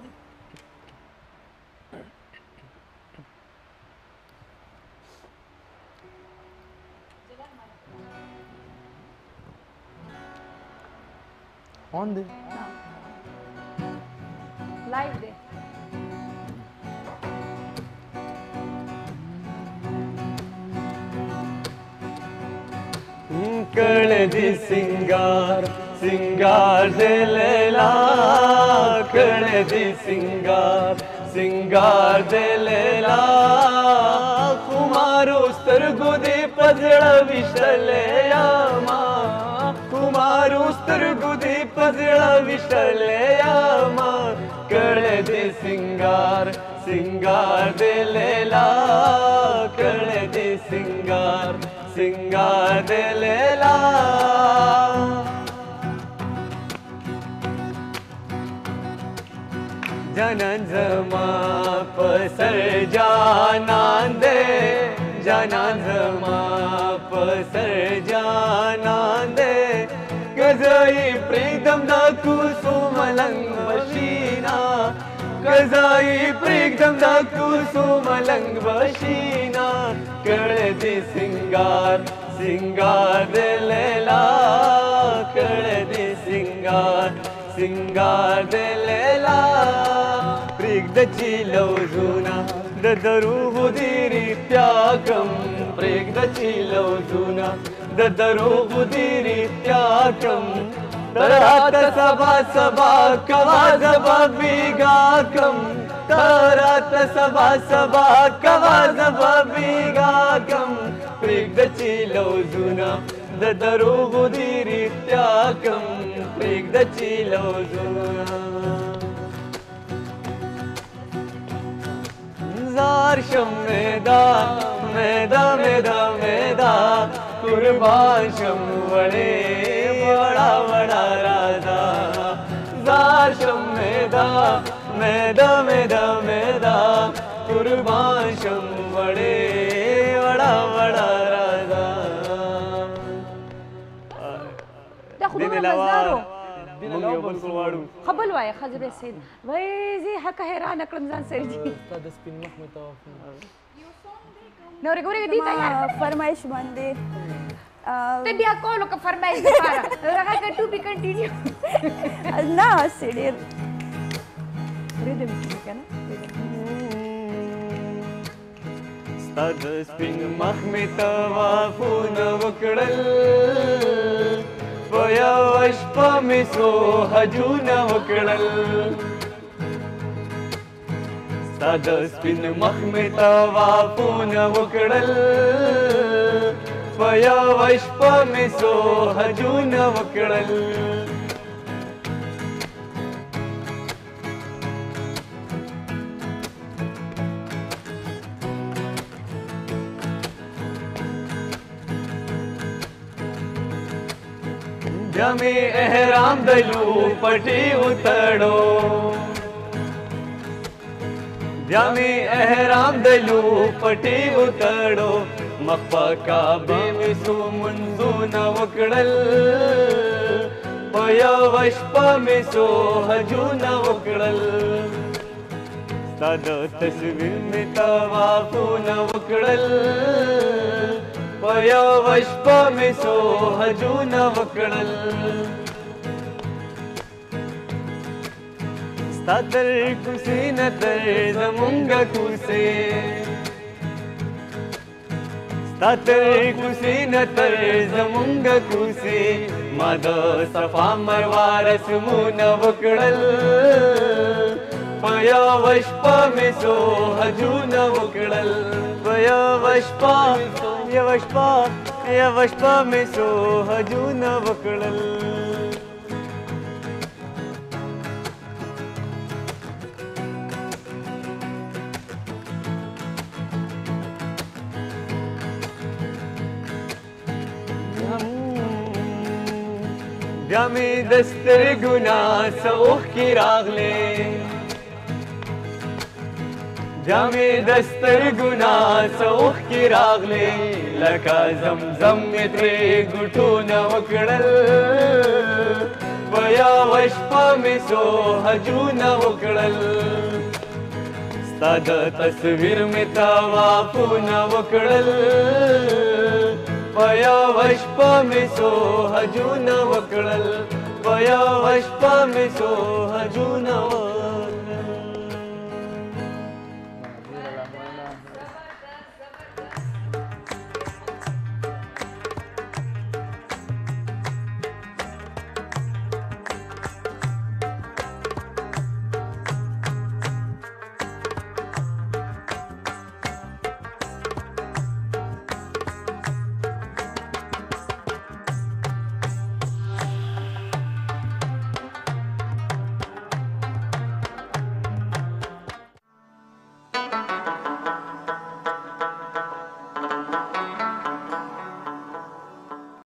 On دی لایو دی کړ دې سنگار سنگار دې لیلا کړ دې سنگار سنگار دې لیلا خمارو سترګو دې پزړه وشلې ما خمارو سترګو دې پزړه وشلې ما کړ دې سنگار سنگار دې لیلا کړ دې سنگار سنگار دې لیلا جانان زما پسر جانان دې جانان زما پسر جانان دې گزائی پریکدم دا کوسو ملنگ بشینا گزائی پریکدم دا کوسو ملنگ بشینا کر دے سنگار سنگار دے لیلا کر دے سنگار سنگار دے لیلا پریکد چیلو زونا د دروغ دی ریتیا کم پریکد چیلو زونا د دروغ دی ریتیا کم درات سبا سبا کوا زبا بیگا کم درات سبا سبا کوا زبا بیگا کم پریکد چیلو زونا د دروغ دی ریتیا کم پریکد چیلو زونا زار شم میدا میدا میدا میدا قربان شم وڑے وڑا وڑا رادا زار شم میدا میدا میدا میدا قربان شم وڑے وڑا وڑا رادا دا خو دومره مزدارو مونږ یو بل کول واړو خبل وایه ښځه به سید وای زه حقه حیرانه کړم ځان سره جي ستا د سپین مخ مې طواف نو ورګه ورګه دي ته یار فرمایش باندې ته بیا کولو که فرمایش لپاره هغه که ټو بي کنټینیو نه هسې ډېر ریدم چې که نه ستا د سپین مخ مې طوافونه وکړل په یوه شپه مې څو حجونه وکړل ستا د سپین مخ مې طوافونه وکړل په یوه شپه مې څو حجونه وکړل بیا مې احرام د لو پټي وتړو بیا مې احرام د لو پټي وتړو مخ په کعبې مې څو منځونه وکړل په یوه شپه مې څو حجونه وکړل ستاد تصویر می توافونه وکړل په یوه شپه مې څو حجونه وکړل ستا تر کوڅې نه تر زمونږ کوڅې ستا تر کوڅې نه تر زمونږ کوڅې ما د صفا مروه رسمونه وکړل په یوه شپه مې څو حجونه وکړل په یوه شپه یوه شپه یوه شپه مې څو حجونه وکړل بیا مې د سترګو نه څه اوښکې راغلې بیا مې د سترګو نه څه اوښکې راغلې لکه زمزم مې ترې ګوټونه وکړل په یوه شپه مې څو حجونه وکړل ستا د تصویر مې طوافونه وکړل په یوه شپه مې څو حجونه وکړل په یوه شپه مې څو حجونه